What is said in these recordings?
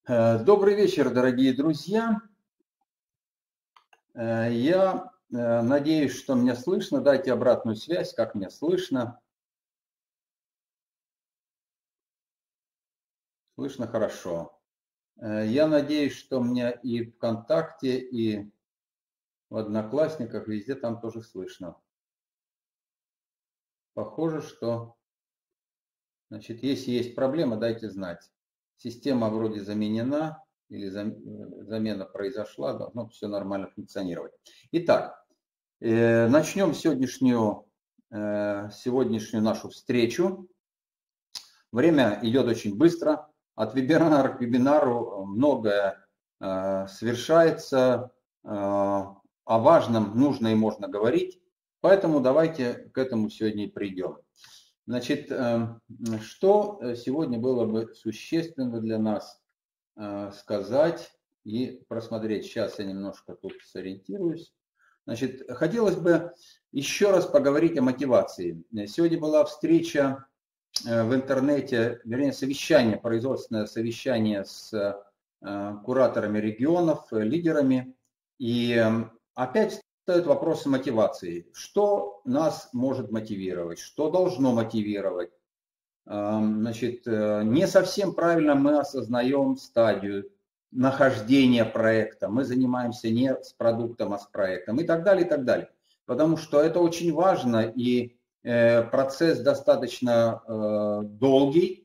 Добрый вечер, дорогие друзья. Я надеюсь, что меня слышно. Дайте обратную связь, как меня слышно. Слышно хорошо. Я надеюсь, что меня и ВКонтакте, и в Одноклассниках, везде там тоже слышно. Похоже, что, значит, если есть проблема, дайте знать. Система вроде заменена или замена произошла, должно все нормально функционировать. Итак, начнем сегодняшнюю нашу встречу. Время идет очень быстро. От вебинара к вебинару многое совершается. О важном нужно и можно говорить. Поэтому давайте к этому сегодня и придем. Значит, что сегодня было бы существенно для нас сказать и просмотреть. Сейчас я немножко тут сориентируюсь. Значит, хотелось бы еще раз поговорить о мотивации. Сегодня была встреча в интернете, вернее, совещание, производственное совещание с кураторами регионов, лидерами. И опять встают вопросы мотивации. Что нас может мотивировать? Что должно мотивировать? Значит, не совсем правильно мы осознаем стадию нахождения проекта. Мы занимаемся не с продуктом, а с проектом и так далее, и так далее. Потому что это очень важно, и процесс достаточно долгий,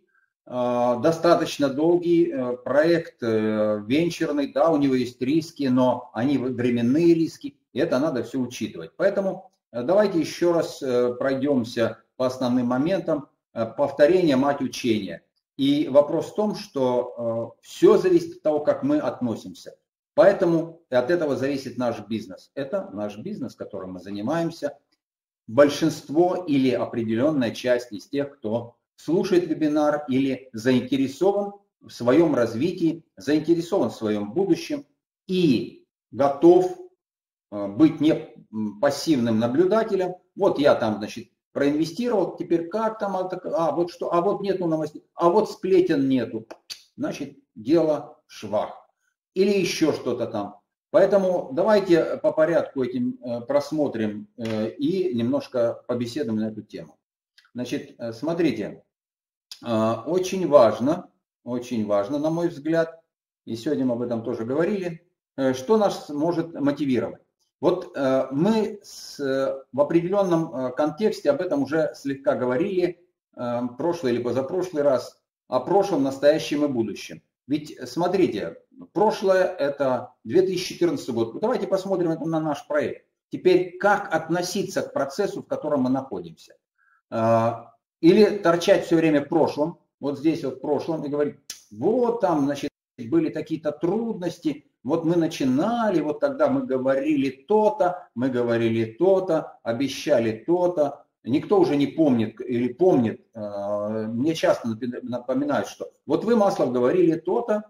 проект венчурный, да, у него есть риски, но они временные риски, и это надо все учитывать. Поэтому давайте еще раз пройдемся по основным моментам. Повторение – мать учения. И вопрос в том, что все зависит от того, как мы относимся. Поэтому от этого зависит наш бизнес. Это наш бизнес, которым мы занимаемся. Большинство или определенная часть из тех, кто слушает вебинар или заинтересован в своем развитии, заинтересован в своем будущем и готов быть не пассивным наблюдателем. Вот я там, значит, проинвестировал, теперь как там, вот что, а вот нету новостей, а вот сплетен нету, значит, дело швах. Или еще что-то там. Поэтому давайте по порядку этим просмотрим и немножко побеседуем на эту тему. Значит, смотрите, очень важно, на мой взгляд, и сегодня мы об этом тоже говорили, что нас может мотивировать. Вот мы в определенном контексте об этом уже слегка говорили прошлый или позапрошлый раз, о прошлом, настоящем и будущем. Ведь смотрите, прошлое это 2014 год. Давайте посмотрим на наш проект. Теперь как относиться к процессу, в котором мы находимся? Или торчать все время в прошлом, вот здесь вот в прошлом, и говорить, вот там, значит, были какие-то трудности, вот мы начинали, вот тогда мы говорили то-то, обещали то-то. Никто уже не помнит или помнит, мне часто напоминают, что вот вы, Маслов, говорили то-то,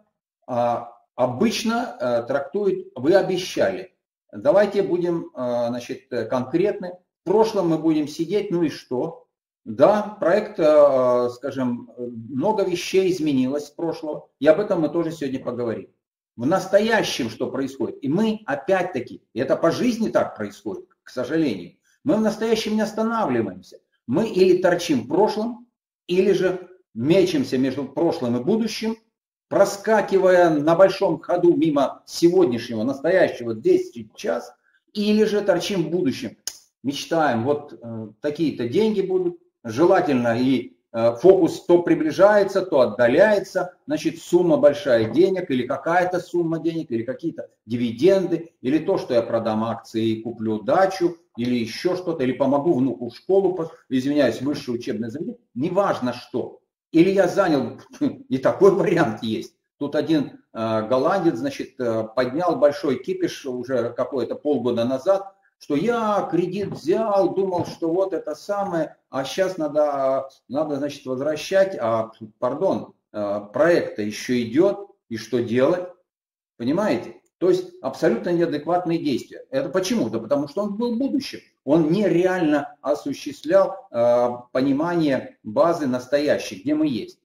обычно трактуют, вы обещали. Давайте будем, значит, конкретны. В прошлом мы будем сидеть, ну и что? Да, проект, скажем, много вещей изменилось с прошлого, и об этом мы тоже сегодня поговорим. В настоящем что происходит? И мы опять-таки, и это по жизни так происходит, к сожалению, мы в настоящем не останавливаемся. Мы или торчим в прошлом, или же мечемся между прошлым и будущим, проскакивая на большом ходу мимо сегодняшнего, настоящего, здесь, сейчас, или же торчим в будущем. Мечтаем, вот такие-то деньги будут, желательно и фокус то приближается, то отдаляется, значит, сумма большая денег, или какая-то сумма денег, или какие-то дивиденды, или то, что я продам акции и куплю дачу, или еще что-то, или помогу внуку в школу, извиняюсь, высшее учебное заведение, неважно что. Или я занял, и такой вариант есть. Тут один голландец, значит, поднял большой кипиш уже какое-то полгода назад, что я кредит взял, думал, что вот это самое, а сейчас надо, значит, возвращать, проект-то еще идет, и что делать? Понимаете? То есть абсолютно неадекватные действия. Это почему? Да потому что он был в будущем. Он нереально осуществлял понимание базы настоящей, где мы есть.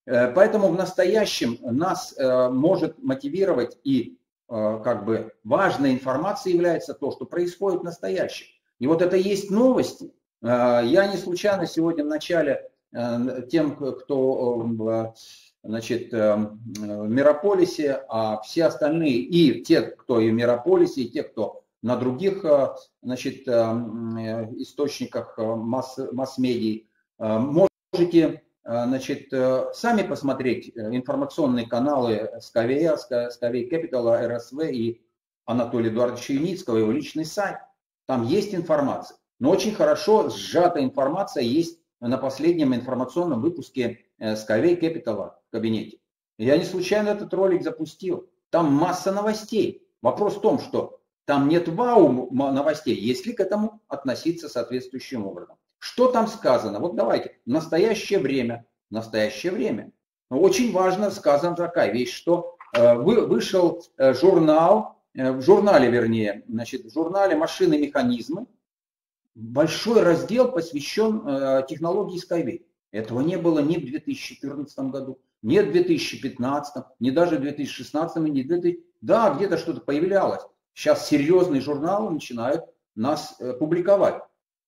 Поэтому в настоящем нас может мотивировать и как бы важной информацией является то, что происходит в настоящем. И вот это и есть новости. Я не случайно сегодня в начале тем, кто значит, в Мирополисе, а все остальные, и те, кто и в Мирополисе, и те, кто на других, значит, источниках масс-медий, можете, значит, сами посмотреть информационные каналы Skyway Capital, РСВ и Анатолия Эдуардовича Юницкого, его личный сайт. Там есть информация. Но очень хорошо сжатая информация есть на последнем информационном выпуске Skyway Capital в кабинете. Я не случайно этот ролик запустил. Там масса новостей. Вопрос в том, что там нет вау новостей, если к этому относиться соответствующим образом. Что там сказано? Вот давайте. В настоящее время. Очень важно сказана такая вещь, что вышел журнал, в журнале «Машины и механизмы». Большой раздел посвящен технологии Skyway. Этого не было ни в 2014 году, ни в 2015, ни даже в 2016, ни в 2000. Да, где-то что-то появлялось. Сейчас серьезные журналы начинают нас публиковать.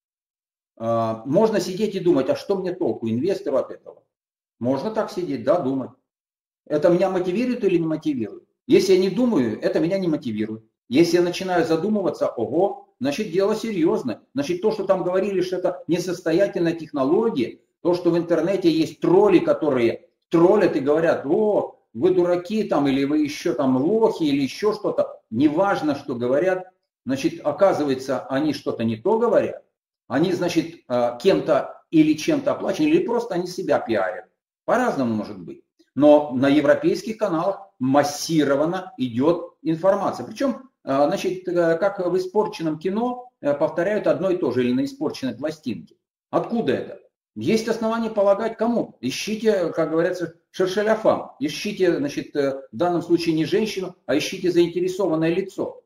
Можно сидеть и думать, а что мне толку, инвестору от этого? Можно так сидеть, да, думать. Это меня мотивирует или не мотивирует? Если я не думаю, это меня не мотивирует. Если я начинаю задумываться, ого, значит дело серьезное. Значит то, что там говорили, что это несостоятельная технология, то, что в интернете есть тролли, которые троллят и говорят, о, вы дураки там, или вы еще там лохи, или еще что-то. Неважно, что говорят. Значит, оказывается, они что-то не то говорят. Они, значит, кем-то или чем-то оплачены, или просто они себя пиарят. По-разному может быть. Но на европейских каналах массированно идет информация. Причем, значит, как в испорченном кино, повторяют одно и то же, или на испорченной пластинке. Откуда это? Есть основания полагать кому? Ищите, как говорится, шершеляфам. Ищите, значит, в данном случае не женщину, а ищите заинтересованное лицо.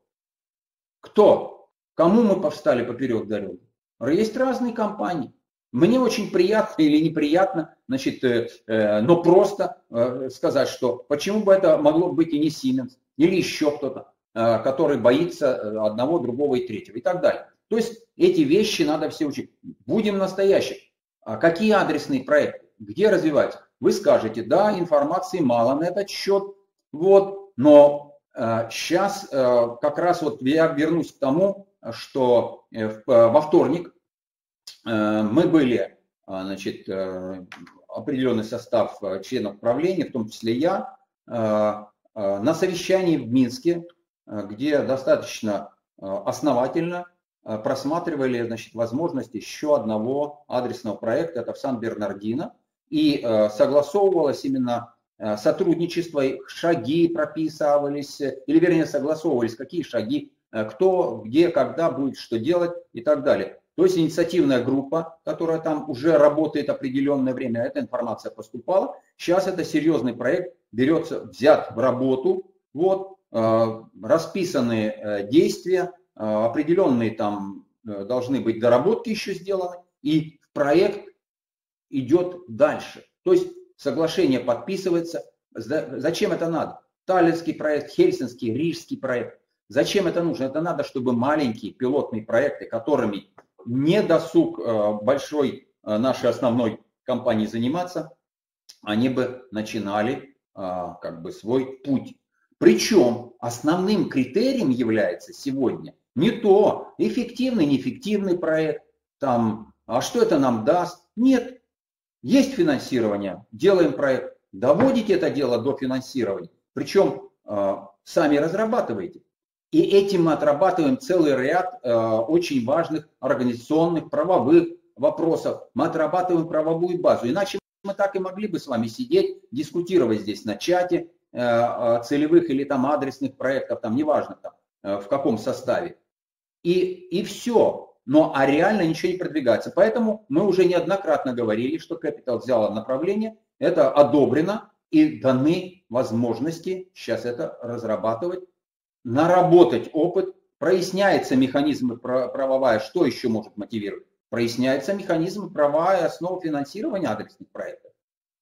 Кто? Кому мы повстали поперек дороги? Есть разные компании. Мне очень приятно или неприятно, значит, но просто сказать, что почему бы это могло быть и не Siemens, или еще кто-то, который боится одного, другого и третьего и так далее. То есть эти вещи надо все учить. Будем настоящим. Какие адресные проекты? Где развивать? Вы скажете, да, информации мало на этот счет, вот, но сейчас как раз вот я вернусь к тому, что во вторник мы были, значит, определенный состав членов правления, в том числе я, на совещании в Минске, где достаточно основательно просматривали, значит, возможность еще одного адресного проекта, это в Сан-Бернардино, и согласовывалось именно сотрудничество, шаги прописывались, или вернее согласовывались, какие шаги, кто, где, когда будет что делать и так далее. То есть инициативная группа, которая там уже работает определенное время, эта информация поступала. Сейчас это серьезный проект, берется, взят в работу, вот, расписаны действия, определенные там должны быть доработки еще сделаны, и проект идет дальше. То есть соглашение подписывается. Зачем это надо? Таллинский проект, Хельсинский, Рижский проект. Зачем это нужно? Это надо, чтобы маленькие пилотные проекты, которыми не досуг большой нашей основной компании заниматься, они бы начинали как бы свой путь. Причем основным критерием является сегодня не то, эффективный, неэффективный проект, там, а что это нам даст? Нет. Есть финансирование, делаем проект, доводите это дело до финансирования, причем сами разрабатываете. И этим мы отрабатываем целый ряд очень важных организационных, правовых вопросов. Мы отрабатываем правовую базу. Иначе мы так и могли бы с вами сидеть, дискутировать здесь на чате целевых или там адресных проектов, там неважно там, в каком составе. И все. Но реально ничего не продвигается. Поэтому мы уже неоднократно говорили, что Capital взяла направление, это одобрено и даны возможности сейчас это разрабатывать, наработать опыт, проясняется механизм правовая, что еще может мотивировать? Проясняется механизм правовая основа финансирования адресных проектов.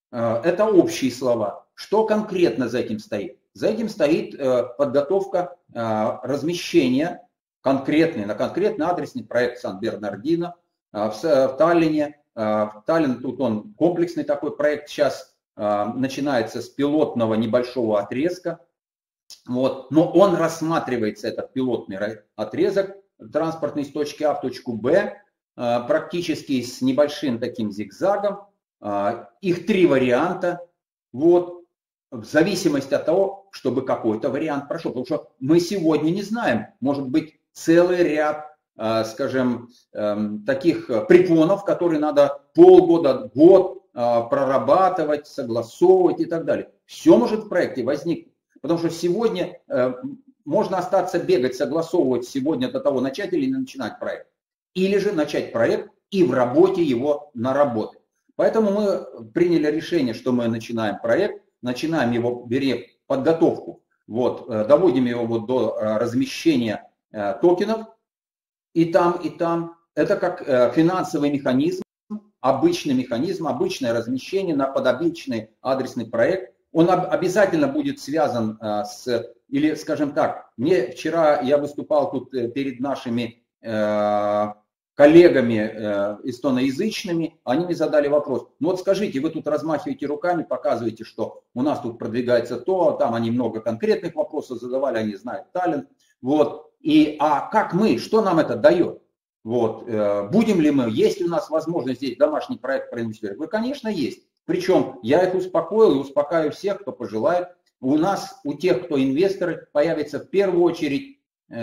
это общие слова. Что конкретно за этим стоит? За этим стоит подготовка размещения на конкретный адресный проект Сан-Бернардино в Таллине. Таллин, тут он комплексный такой проект, сейчас начинается с пилотного небольшого отрезка. Вот. Но он рассматривается, этот пилотный отрезок транспортный с точки А в точку Б, практически с небольшим таким зигзагом. Их 3 варианта. Вот. В зависимости от того, чтобы какой-то вариант прошел. Потому что мы сегодня не знаем, может быть, целый ряд, скажем, таких препонов, которые надо полгода, год прорабатывать, согласовывать и так далее. Все может в проекте возникнуть. Потому что сегодня можно остаться бегать, согласовывать сегодня до того, начать или не начинать проект. Или же начать проект и в работе его наработать. Поэтому мы приняли решение, что мы начинаем проект, начинаем его, подготовку, вот, доводим его вот до размещения токенов и там, и там. Это как финансовый механизм, обычное размещение на подобичный адресный проект. Он обязательно будет связан или, скажем так, вчера я выступал тут перед нашими коллегами эстоноязычными, они мне задали вопрос: ну вот скажите, вы тут размахиваете руками, показываете, что у нас тут продвигается то, там они много конкретных вопросов задавали, они знают Таллин, вот, а как мы, что нам это дает? Вот, будем ли мы, есть ли у нас возможность здесь домашний проект проинвестировать? Ну, конечно, есть. Причем я их успокоил и успокаиваю всех, кто пожелает. У нас, у тех, кто инвесторы, появится в первую очередь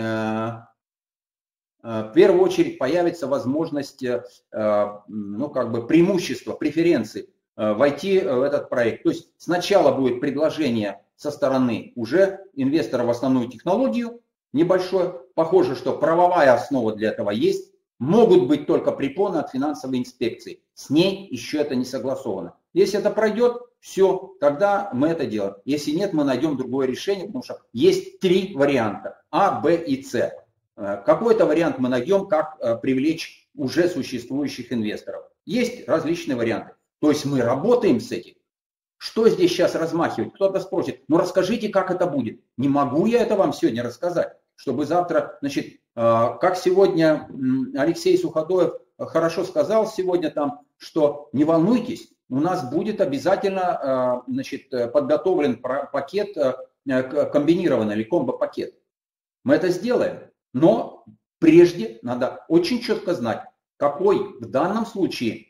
появится возможность, ну, как бы преимущество, преференции войти в этот проект. То есть сначала будет предложение со стороны уже инвестора в основную технологию небольшое. Похоже, что правовая основа для этого есть. Могут быть только препоны от финансовой инспекции. С ней еще это не согласовано. Если это пройдет, все, тогда мы это делаем. Если нет, мы найдем другое решение, потому что есть 3 варианта: А, Б и С. Какой-то вариант мы найдем, как привлечь уже существующих инвесторов. Есть различные варианты. То есть мы работаем с этим. Что здесь сейчас размахивать? Кто-то спросит: ну расскажите, как это будет. Не могу я это вам сегодня рассказать, чтобы завтра, значит, как сегодня Алексей Суходоев хорошо сказал сегодня там, что не волнуйтесь, у нас будет обязательно, значит, подготовлен пакет комбинированный или комбо-пакет. Мы это сделаем. Но прежде надо очень четко знать, какой в данном случае,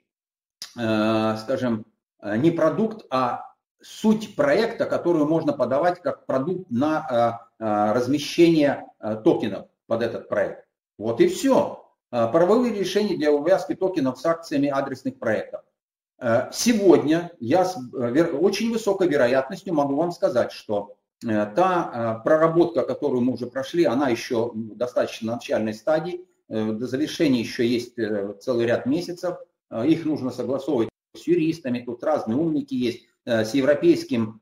скажем, не продукт, а суть проекта, которую можно подавать как продукт на размещение токенов под этот проект. Вот и все. Правовые решения для увязки токенов с акциями адресных проектов. Сегодня я с очень высокой вероятностью могу вам сказать, что та проработка, которую мы уже прошли, она еще достаточно на начальной стадии. До завершения еще есть целый ряд месяцев. Их нужно согласовывать с юристами, тут разные умники есть, с европейским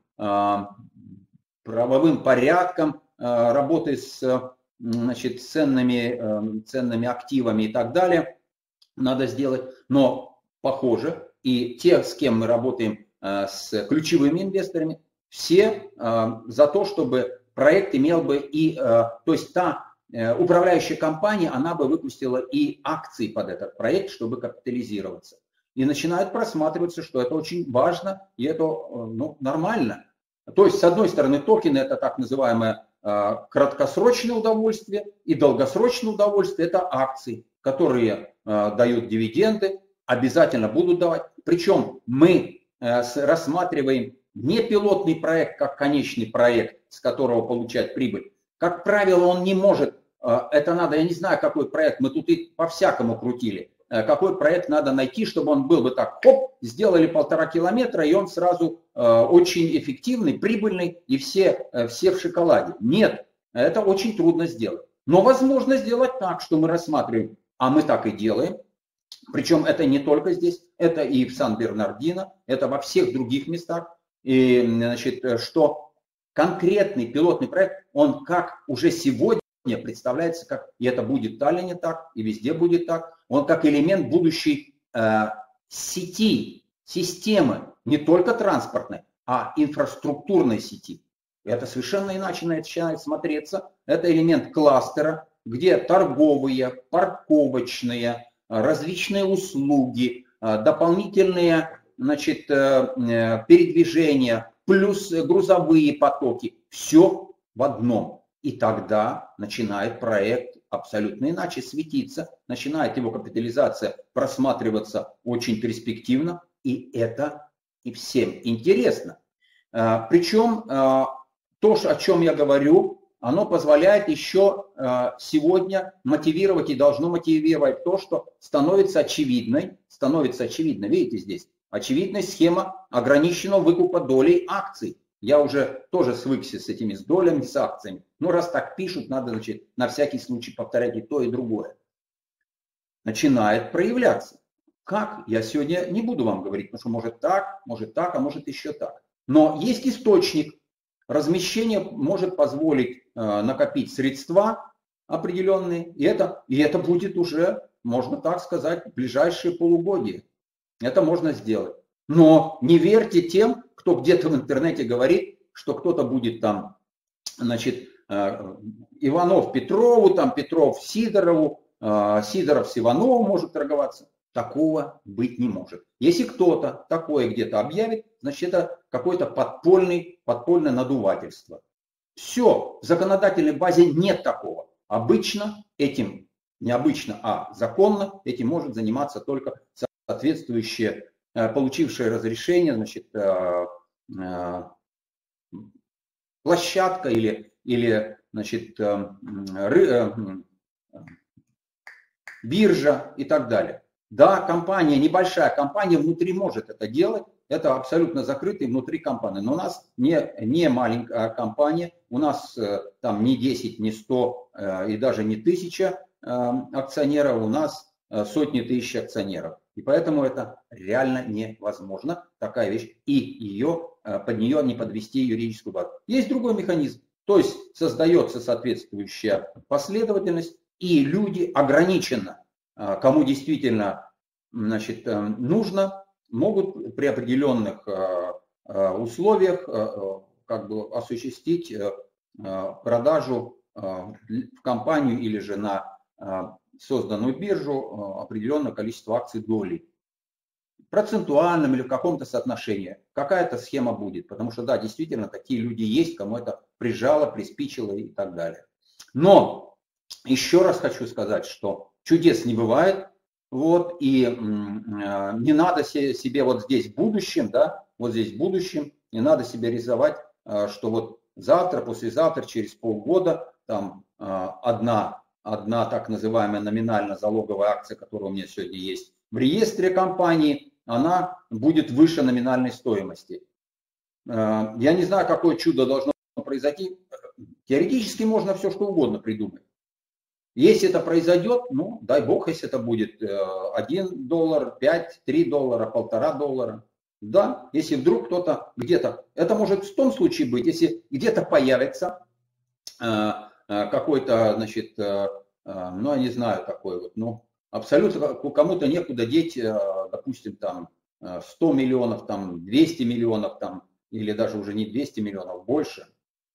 правовым порядком, работы с, значит, ценными активами и так далее надо сделать. Но похоже, и те, с кем мы работаем, с ключевыми инвесторами, все за то, чтобы проект имел бы и, то есть та управляющая компания, она бы выпустила и акции под этот проект, чтобы капитализироваться. И начинает просматриваться, что это очень важно и это, ну, нормально. То есть, с одной стороны, токены — это так называемое краткосрочное удовольствие, и долгосрочное удовольствие — это акции, которые дают дивиденды, обязательно будут давать. Причем мы рассматриваем не пилотный проект как конечный проект, с которого получать прибыль. Как правило, он не может, это надо, я не знаю, какой проект, мы тут и по-всякому крутили, какой проект надо найти, чтобы он был бы так, хоп, сделали 1,5 километра, и он сразу очень эффективный, прибыльный, и все в шоколаде. Нет, это очень трудно сделать. Но возможно сделать так, что мы рассматриваем, а мы так и делаем. Причем это не только здесь, это и в Сан-Бернардино, это во всех других местах. И, значит, что конкретный пилотный проект, он как уже сегодня представляется, как, и это будет в Таллине так, и везде будет так, он как элемент будущей сети, системы не только транспортной, а инфраструктурной сети. Это совершенно иначе начинает смотреться. Это элемент кластера, где торговые, парковочные, различные услуги, дополнительные, значит, передвижения, плюс грузовые потоки. Все в одном. И тогда начинает проект абсолютно иначе светиться, начинает его капитализация просматриваться очень перспективно, и это и всем интересно. Причем то, о чем я говорю, оно позволяет еще сегодня мотивировать и должно мотивировать то, что становится очевидной, видите здесь, очевидная схема ограниченного выкупа долей акций. Я уже тоже свыкся с этими долями, с акциями. Но раз так пишут, надо, значит, на всякий случай повторять и то, и другое. Начинает проявляться. Как? Я сегодня не буду вам говорить, потому что может так, а может еще так. Но есть источник. Размещение может позволить накопить средства определенные. И это будет уже, можно так сказать, в ближайшие полугодия. Это можно сделать. Но не верьте тем, кто где-то в интернете говорит, что кто-то будет там, значит, Иванов Петрову, там Петров Сидорову, Сидоров с Ивановым может торговаться. Такого быть не может. Если кто-то такое где-то объявит, значит это какое-то подпольное надувательство. Все, в законодательной базе нет такого. Обычно этим, не обычно, а законно этим может заниматься только соответствующие, получившие разрешение, значит, площадка или значит, биржа и так далее. Да, компания, небольшая компания внутри может это делать, это абсолютно закрытый внутри компании. Но у нас не маленькая компания, у нас там не 10, не 100 и даже не 1000 акционеров, у нас сотни тысяч акционеров. И поэтому это реально невозможно, такая вещь, и под нее не подвести юридическую базу. Есть другой механизм, то есть создается соответствующая последовательность, и люди ограниченно, кому действительно, значит, нужно, могут при определенных условиях как бы осуществить продажу в компанию или же на созданную биржу определенное количество акций долей. В процентуальном или в каком-то соотношении. Какая-то схема будет. Потому что, да, действительно, такие люди есть, кому это прижало, приспичило и так далее. Но еще раз хочу сказать, что чудес не бывает. Вот, и не надо себе вот здесь в будущем, да, вот здесь в будущем, не надо себе рисовать, что вот завтра, послезавтра, через полгода там одна так называемая номинально-залоговая акция, которая у меня сегодня есть в реестре компании, она будет выше номинальной стоимости. Я не знаю, какое чудо должно произойти. Теоретически можно все что угодно придумать. Если это произойдет, ну, дай бог, если это будет $1, 5, $3, $1,5. Да, если вдруг кто-то где-то, это может в том случае быть, если где-то появится какой-то, значит, ну, я не знаю, такой вот, ну, абсолютно кому-то некуда деть, допустим, там 100 миллионов, там 200 миллионов, там, или даже уже не 200 миллионов, больше,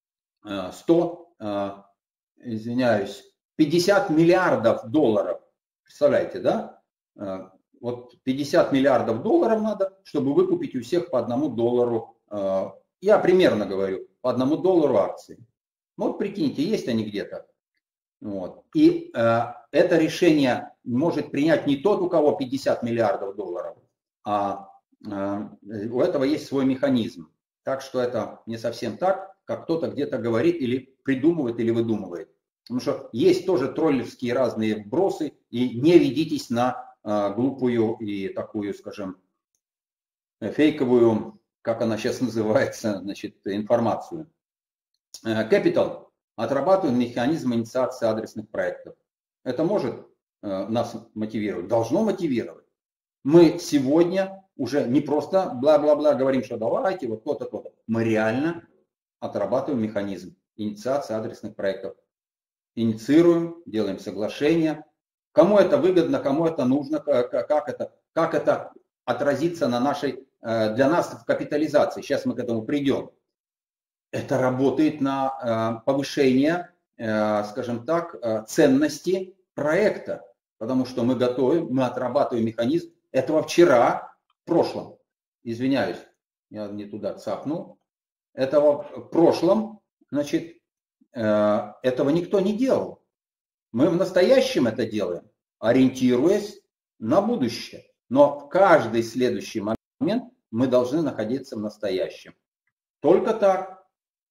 50 миллиардов долларов, представляете, да? Вот 50 миллиардов долларов надо, чтобы выкупить у всех по $1. Я примерно говорю, по $1 акции. Вот прикиньте, есть они где-то. Вот. И это решение может принять не тот, у кого 50 миллиардов долларов, а у этого есть свой механизм. Так что это не совсем так, как кто-то где-то говорит или придумывает, или выдумывает. Потому что есть тоже троллевские разные вбросы, и не ведитесь на глупую и такую, скажем, фейковую, как она сейчас называется, значит, информацию. Capital отрабатывает механизм инициации адресных проектов. Это может нас мотивировать, должно мотивировать. Мы сегодня уже не просто бла-бла-бла говорим, что давайте, вот то-то, то-то. Мы реально отрабатываем механизм инициации адресных проектов. Инициируем, делаем соглашения. Кому это выгодно, кому это нужно, как это отразится на нашей для нас в капитализации, сейчас мы к этому придем, это работает на повышение, скажем так, ценности проекта, потому что мы готовим, мы отрабатываем механизм этого вчера, в прошлом, извиняюсь, я не туда цапнул, этого в прошлом, значит, этого никто не делал. Мы в настоящем это делаем, ориентируясь на будущее. Но в каждый следующий момент мы должны находиться в настоящем. Только так.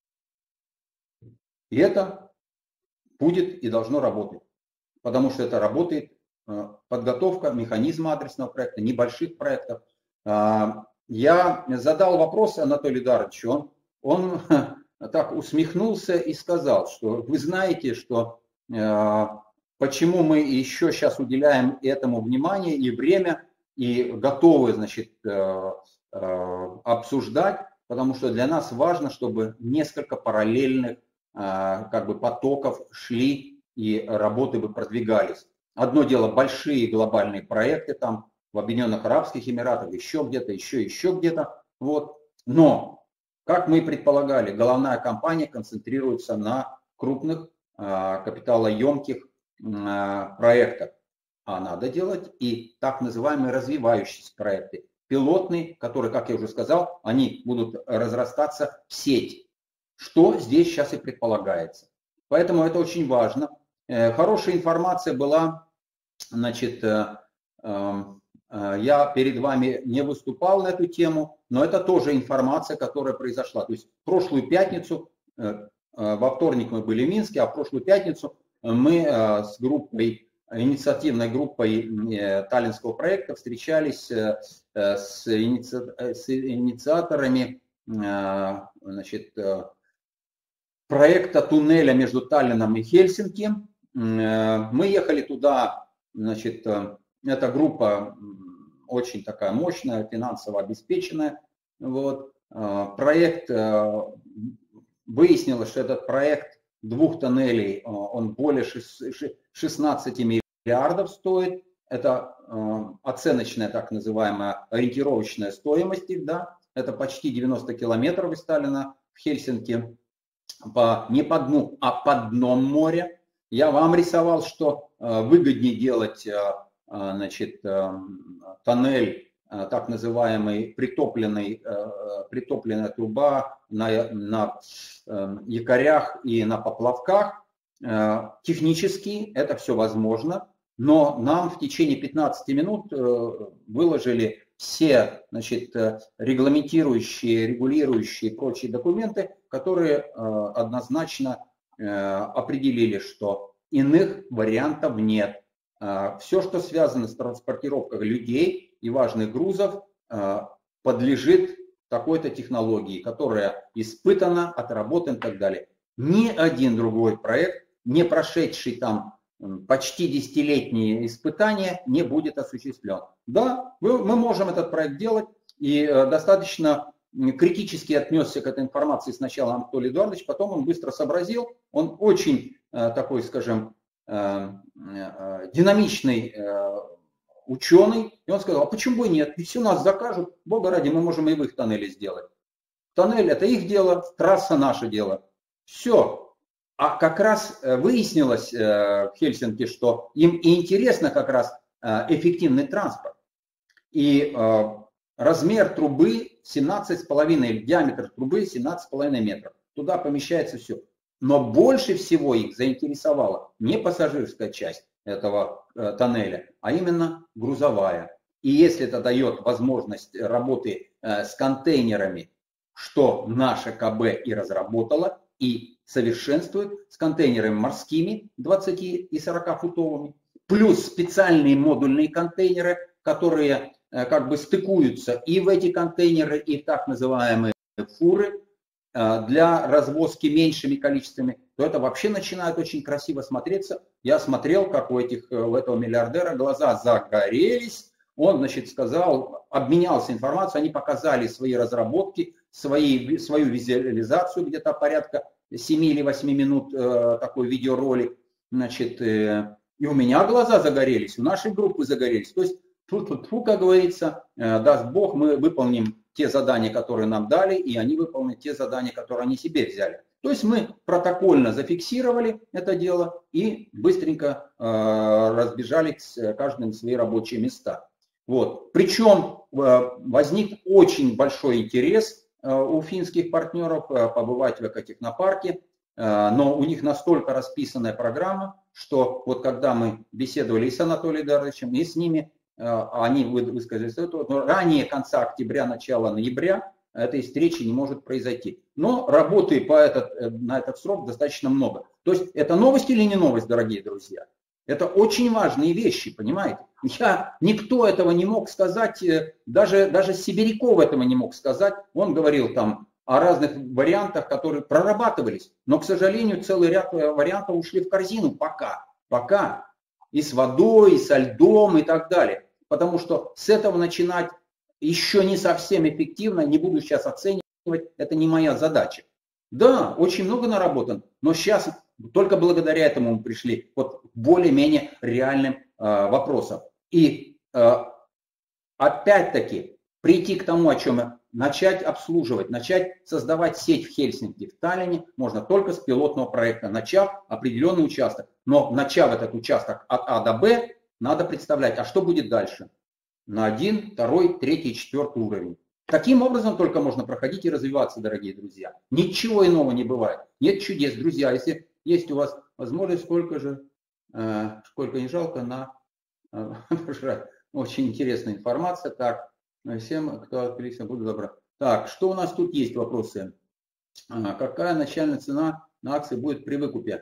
И это будет и должно работать. Потому что это работает подготовка механизма адресного проекта, небольших проектов. Я задал вопрос Анатолию Эдуардовичу, он так усмехнулся и сказал, что вы знаете, что почему мы еще сейчас уделяем этому внимание и время, и готовы, значит, обсуждать, потому что для нас важно, чтобы несколько параллельных как бы потоков шли и работы бы продвигались. Одно дело большие глобальные проекты там в Объединенных Арабских Эмиратах, еще где-то, еще где-то, вот. Но, как мы предполагали, головная компания концентрируется на крупных капиталоемких проектах. А надо делать и так называемые развивающиеся проекты. Пилотные, которые, как я уже сказал, они будут разрастаться в сеть. Что здесь сейчас и предполагается. Поэтому это очень важно. Хорошая информация была, значит, я перед вами не выступал на эту тему, но это тоже информация, которая произошла. То есть в прошлую пятницу, во вторник мы были в Минске, а в прошлую пятницу мы с группой, инициативной группой таллинского проекта встречались с инициаторами, значит, проекта туннеля между Таллином и Хельсинки. Мы ехали туда, значит, эта группа очень такая мощная, финансово обеспеченная. Вот. Проект, выяснилось, что этот проект двух тоннелей, он более 16 миллиардов стоит. Это оценочная, так называемая, ориентировочная стоимость, да? Это почти 90 километров из Таллина в Хельсинки. Не по дну, а по дном моря. Я вам рисовал, что выгоднее делать, значит, тоннель, так называемый притопленная труба на якорях и на поплавках. Технически это все возможно, но нам в течение 15 минут выложили все, значит, регламентирующие, регулирующие и прочие документы, которые однозначно определили, что иных вариантов нет. Все, что связано с транспортировкой людей и важных грузов, подлежит такой-то технологии, которая испытана, отработана и так далее. Ни один другой проект, не прошедший там почти десятилетние испытания, не будет осуществлен. Да, мы можем этот проект делать, и достаточно критически отнесся к этой информации сначала Анатолий Эдуардович, потом он быстро сообразил, он очень такой, скажем, динамичный ученый, и он сказал, а почему бы нет, ведь все нас закажут, бога ради, мы можем и в их тоннеле сделать. Тоннель это их дело, трасса наше дело. Все. А как раз выяснилось в Хельсинки, что им и интересно как раз эффективный транспорт. И размер трубы 17,5, диаметр трубы 17,5 метров. Туда помещается все. Но больше всего их заинтересовала не пассажирская часть этого тоннеля, а именно грузовая. И если это дает возможность работы с контейнерами, что наша КБ и разработала, и совершенствует, с контейнерами морскими 20 и 40-футовыми, плюс специальные модульные контейнеры, которые как бы стыкуются и в эти контейнеры, и в так называемые фуры для развозки меньшими количествами, то это вообще начинает очень красиво смотреться. Я смотрел, как у этого миллиардера глаза загорелись. Он, значит, сказал, обменялся информацией, они показали свои разработки, свою визуализацию, где-то порядка 7 или 8 минут такой видеоролик. Значит, и у меня глаза загорелись, у нашей группы загорелись. То есть Тьфу-тьфу-тьфу, как говорится, даст Бог, мы выполним те задания, которые нам дали, и они выполнят те задания, которые они себе взяли. То есть мы протокольно зафиксировали это дело и быстренько разбежались каждый на свои рабочие места. Вот. Причем возник очень большой интерес у финских партнеров побывать в экотехнопарке, но у них настолько расписанная программа, что вот когда мы беседовали и с Анатолием Эдуардовичем, и с ними, они высказались, что ранее конца октября, начала ноября этой встречи не может произойти. Но работы на этот срок достаточно много. То есть это новость или не новость, дорогие друзья? Это очень важные вещи, понимаете? Никто этого не мог сказать, даже Сибиряков этого не мог сказать. Он говорил там о разных вариантах, которые прорабатывались. Но, к сожалению, целый ряд вариантов ушли в корзину пока. И с водой, и со льдом, и так далее. Потому что с этого начинать еще не совсем эффективно, не буду сейчас оценивать, это не моя задача. Да, очень много наработан, но сейчас только благодаря этому мы пришли вот к более-менее реальным вопросам. И опять-таки прийти к тому, о чем начать обслуживать, начать создавать сеть в Хельсинки, в Таллине можно только с пилотного проекта, начав определенный участок. Но начав этот участок от А до Б, надо представлять, а что будет дальше? На 1, 2, 3, 4 уровень. Таким образом только можно проходить и развиваться, дорогие друзья. Ничего иного не бывает. Нет чудес, друзья. Если есть у вас возможность, сколько не жалко на... Очень интересная информация. Так, всем, кто открылся, буду добра. Так, что у нас тут есть вопросы? Какая начальная цена на акции будет при выкупе?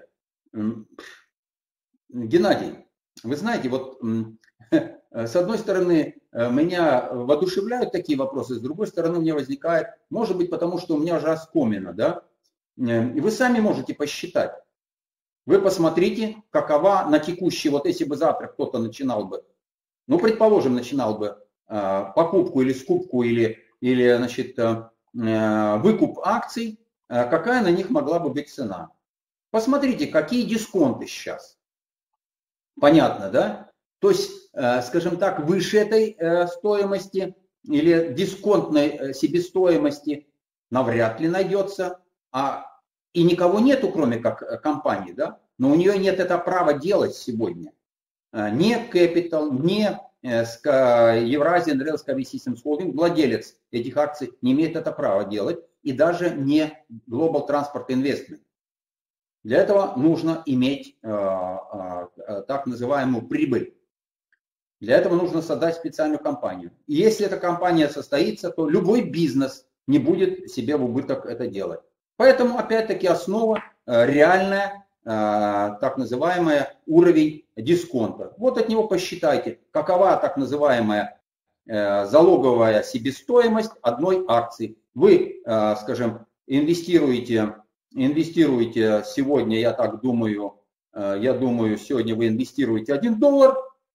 Геннадий, вы знаете, вот с одной стороны меня воодушевляют такие вопросы, с другой стороны у меня возникает, может быть, потому что у меня же оскомина, да? И вы сами можете посчитать. Вы посмотрите, какова на текущий, вот если бы завтра кто-то начинал бы, ну, предположим, начинал бы покупку или скупку, или значит, выкуп акций, какая на них могла бы быть цена. Посмотрите, какие дисконты сейчас. Понятно, да? То есть, скажем так, выше этой стоимости или дисконтной себестоимости навряд ли найдется. И никого нету, кроме как компании, да? Но у нее нет этого права делать сегодня. Не Capital, не Eurasian Railsky Systems Holding, владелец этих акций, не имеет это права делать. И даже не Global Transport Investment. Для этого нужно иметь так называемую прибыль. Для этого нужно создать специальную компанию. И если эта компания состоится, то любой бизнес не будет себе в убыток это делать. Поэтому, опять-таки, основа реальная, так называемая уровень дисконта. Вот от него посчитайте, какова так называемая залоговая себестоимость одной акции. Вы, скажем, инвестируете сегодня, я думаю, сегодня вы инвестируете $1,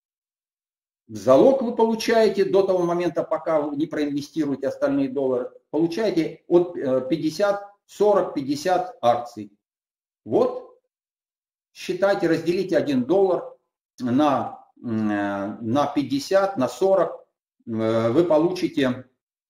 в залог вы получаете до того момента, пока вы не проинвестируете остальные доллары, получаете от 40-50 акций. Вот, считайте, разделите $1 на 50, на 40, вы получите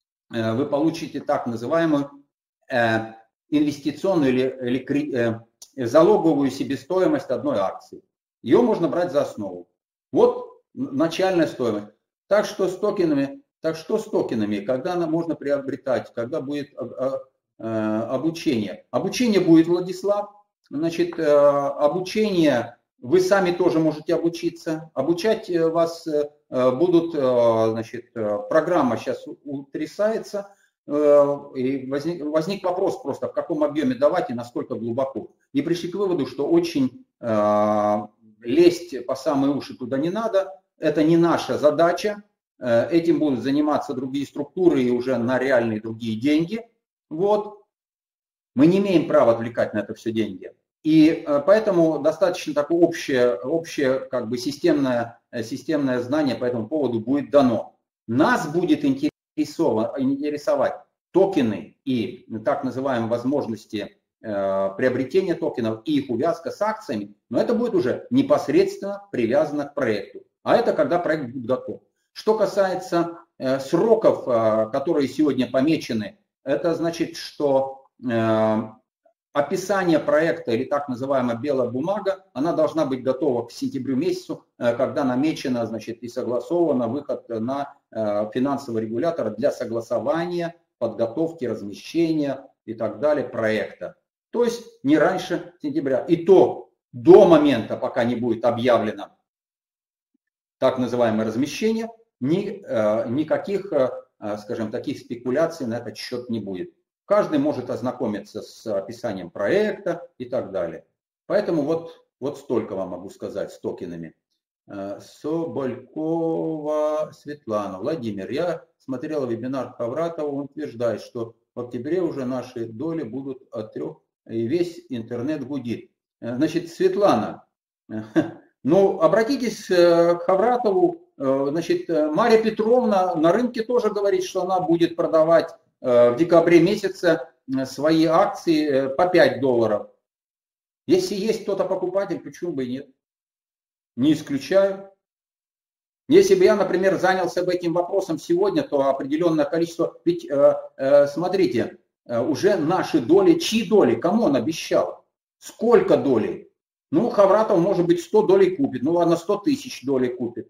так называемую инвестиционную или залоговую себестоимость одной акции. Ее можно брать за основу. Вот начальная стоимость. Так что с токенами, когда можно приобретать, когда будет обучение? Обучение будет, Владислав. Значит, обучение, вы сами тоже можете обучиться. Обучать вас будут, значит, программа сейчас утрясается. И возник вопрос просто, в каком объеме давать и насколько глубоко. И пришли к выводу, что очень лезть по самые уши туда не надо. Это не наша задача. Этим будут заниматься другие структуры и уже на реальные другие деньги. Вот. Мы не имеем права отвлекать на это все деньги. И поэтому достаточно такое общее как бы системное знание по этому поводу будет дано. Нас будет интересовать токены и так называемые возможности приобретения токенов и их увязка с акциями, но это будет уже непосредственно привязано к проекту. А это когда проект будет готов. Что касается сроков, которые сегодня помечены, это значит, что описание проекта или так называемая белая бумага, она должна быть готова к сентябрю месяцу, когда намечено, значит, и согласовано выход на финансового регулятора для согласования, подготовки, размещения и так далее проекта. То есть не раньше сентября. И то до момента, пока не будет объявлено так называемое размещение, никаких, скажем, таких спекуляций на этот счет не будет. Каждый может ознакомиться с описанием проекта и так далее. Поэтому вот столько вам могу сказать с токенами. Соболькова Светлана. Владимир, я смотрела вебинар Хавратова, он утверждает, что в октябре уже наши доли будут от 3, и весь интернет гудит. Значит, Светлана, ну, обратитесь к Хавратову. Значит, Марья Петровна на рынке тоже говорит, что она будет продавать в декабре месяце свои акции по $5. Если есть кто-то покупатель, почему бы и нет? Не исключаю. Если бы я, например, занялся бы этим вопросом сегодня, то определенное количество... Ведь, смотрите, уже наши доли, чьи доли, кому он обещал? Сколько долей? Ну, Хавратов, может быть, 100 долей купит. Ну, ладно, 100 тысяч долей купит.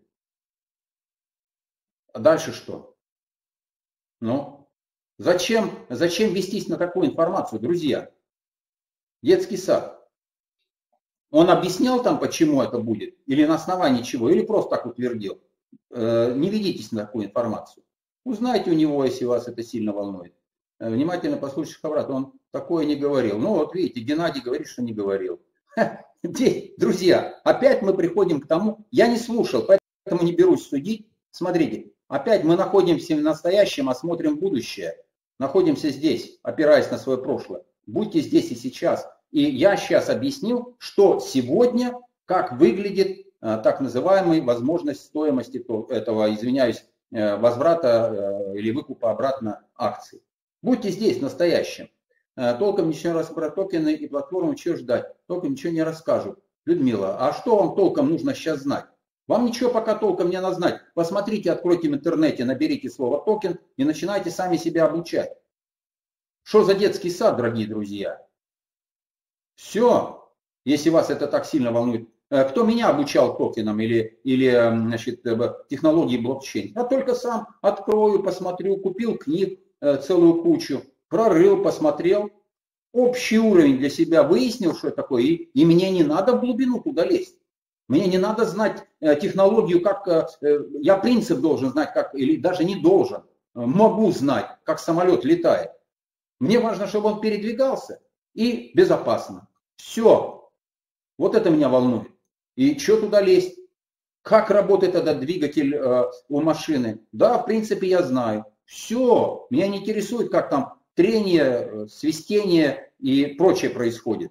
А дальше что? Ну, зачем вестись на такую информацию, друзья? Детский сад. Он объяснял там, почему это будет? Или на основании чего? Или просто так утвердил? Не ведитесь на такую информацию. Узнайте у него, если вас это сильно волнует. Внимательно послушайте Хавратова, он такое не говорил. Ну, вот видите, Геннадий говорит, что не говорил. Друзья, опять мы приходим к тому, я не слушал, поэтому не берусь судить. Смотрите, опять мы находимся в настоящем, а смотрим будущее. Находимся здесь, опираясь на свое прошлое. Будьте здесь и сейчас. И я сейчас объяснил, что сегодня, как выглядит так называемая возможность стоимости этого, извиняюсь, возврата или выкупа обратно акций. Будьте здесь, в настоящем. Толком ничего раз про токены и платформу, чего ждать? Толком ничего не расскажу. Людмила, а что вам толком нужно сейчас знать? Вам ничего пока толком не надо знать. Посмотрите, откройте в интернете, наберите слово токен и начинайте сами себя обучать. Что за детский сад, дорогие друзья? Все, если вас это так сильно волнует. Кто меня обучал токенам или значит, технологии блокчейн? Я только сам открою, посмотрю, купил книг целую кучу, прорыл, посмотрел, общий уровень для себя выяснил, что это такое, и мне не надо в глубину туда лезть. Мне не надо знать технологию, как я принцип должен знать, как, или даже не должен, могу знать, как самолет летает. Мне важно, чтобы он передвигался и безопасно. Все. Вот это меня волнует. И что туда лезть? Как работает этот двигатель у машины? Да, в принципе, я знаю. Все. Меня не интересует, как там трение, свистение и прочее происходит.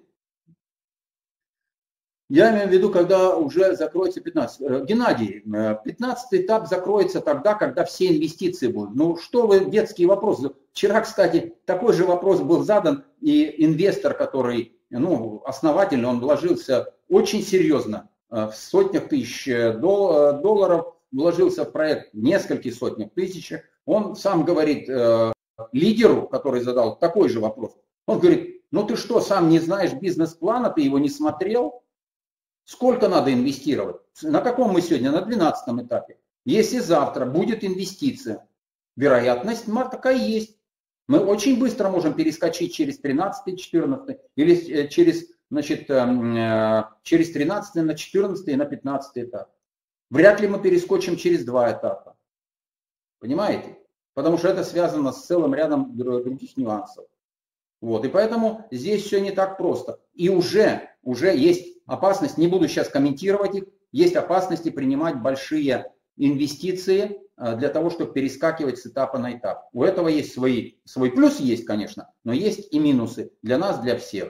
Я имею в виду, когда уже закроется 15. Геннадий, 15 этап закроется тогда, когда все инвестиции будут. Ну что вы, детский вопрос. Вчера, кстати, такой же вопрос был задан, и инвестор, который, основательно, он вложился очень серьезно, в сотнях тысяч долларов, вложился в проект в нескольких сотнях тысяч. Он сам говорит лидеру, который задал такой же вопрос, он говорит, ну ты что, сам не знаешь бизнес-плана, ты его не смотрел? Сколько надо инвестировать? На каком мы сегодня? На 12 этапе. Если завтра будет инвестиция, вероятность такая есть. Мы очень быстро можем перескочить через 13, 14 или через 13 на 14 и на 15 этап. Вряд ли мы перескочим через 2 этапа. Понимаете? Потому что это связано с целым рядом других нюансов. Вот. И поэтому здесь все не так просто. И уже есть опасность, не буду сейчас комментировать их, есть опасности принимать большие инвестиции для того, чтобы перескакивать с этапа на этап. У этого есть свой плюс, есть, конечно, но есть и минусы для нас, для всех.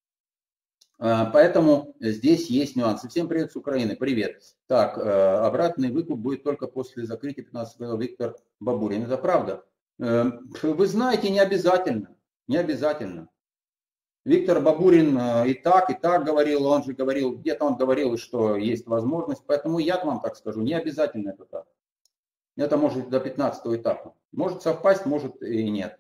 Поэтому здесь есть нюансы. Всем привет с Украины, привет. Так, обратный выкуп будет только после закрытия 15-го, Виктор Бабурин. Это правда? Вы знаете, не обязательно. Не обязательно. Виктор Бабурин и так говорил, он же говорил, где-то он говорил, что есть возможность, поэтому я вам так скажу, не обязательно это так. Это может до 15-го этапа. Может совпасть, может и нет.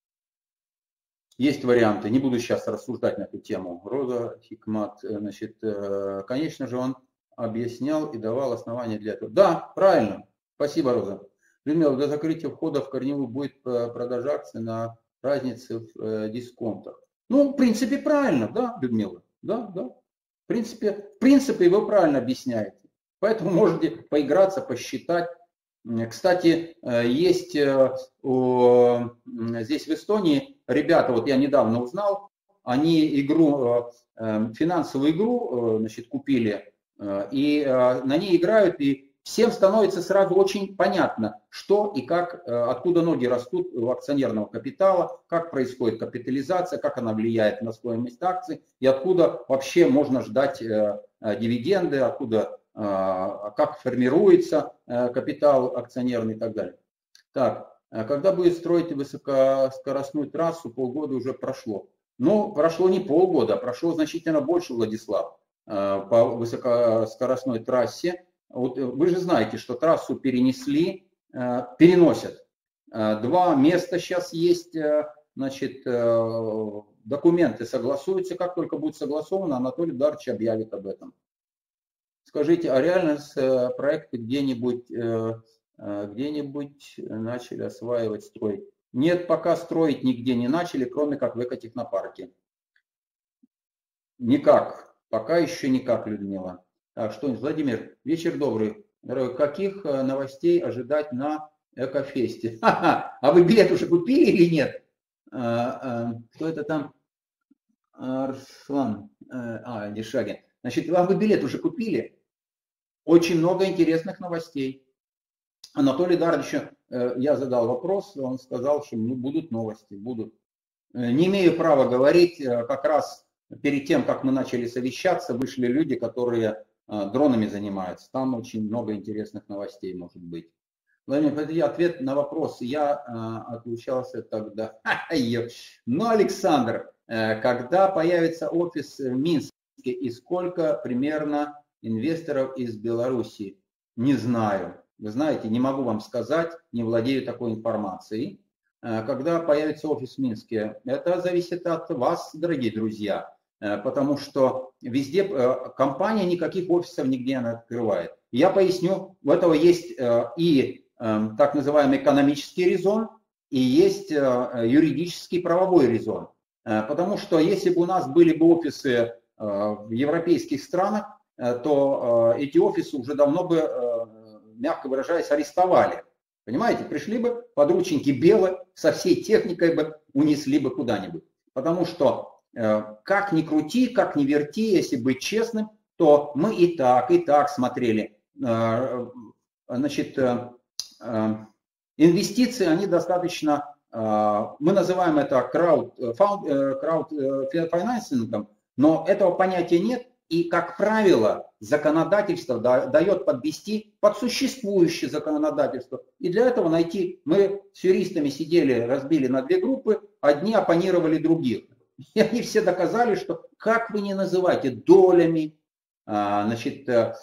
Есть варианты. Не буду сейчас рассуждать на эту тему. Роза Хикмат, значит, конечно же, он объяснял и давал основания для этого. Да, правильно. Спасибо, Роза. Людмила, до закрытия входа в корневую будет продажа акций на разнице в дисконтах. Ну, в принципе, правильно, да, Людмила? Да, да. В принципе, вы правильно объясняете. Поэтому можете поиграться, посчитать. Кстати, есть здесь в Эстонии ребята, вот я недавно узнал, они финансовую игру, значит, купили, и на ней играют, и всем становится сразу очень понятно, что и как, откуда ноги растут у акционерного капитала, как происходит капитализация, как она влияет на стоимость акций, и откуда вообще можно ждать дивиденды, откуда, как формируется капитал акционерный и так далее. Так, когда будет строить высокоскоростную трассу, полгода уже прошло. Ну, прошло не полгода, прошло значительно больше, Владислав, по высокоскоростной трассе. Вот вы же знаете, что трассу переносят. Два места сейчас есть, значит, документы согласуются. Как только будет согласовано, Анатолий Эдуардович объявит об этом. Скажите, а реально проекты где-нибудь начали осваивать, строить? Нет, пока строить нигде не начали, кроме как в экотехнопарке. Никак, пока еще никак, Людмила. Так, что, Владимир, вечер добрый. Каких новостей ожидать на Экофесте? А вы билет уже купили или нет? Кто это там? Арслан. Дешагин. Значит, вы билет уже купили? Очень много интересных новостей. Анатолию Эдуардовичу я задал вопрос, он сказал, что будут новости, будут. Не имею права говорить, как раз перед тем, как мы начали совещаться, вышли люди, которые дронами занимаются. Там очень много интересных новостей может быть. Владимир, это ответ на вопрос. Я отлучался тогда. Ну, Александр, когда появится офис в Минске и сколько примерно инвесторов из Беларуси? Не знаю. Вы знаете, не могу вам сказать, не владею такой информацией. Когда появится офис в Минске, это зависит от вас, дорогие друзья, потому что везде компания никаких офисов нигде не открывает. Я поясню, у этого есть и так называемый экономический резон, и есть юридический правовой резон. Потому что если бы у нас были бы офисы в европейских странах, то эти офисы уже давно бы, мягко выражаясь, арестовали. Понимаете, пришли бы подручники белые, со всей техникой бы унесли бы куда-нибудь. Потому что как ни крути, как ни верти, если быть честным, то мы и так смотрели. Значит, инвестиции, они достаточно, мы называем это краудфинансингом, но этого понятия нет. И, как правило, законодательство дает подвести под существующее законодательство. И для этого мы с юристами сидели, разбили на две группы, одни оппонировали других. И они все доказали, что как вы не называете долями, значит,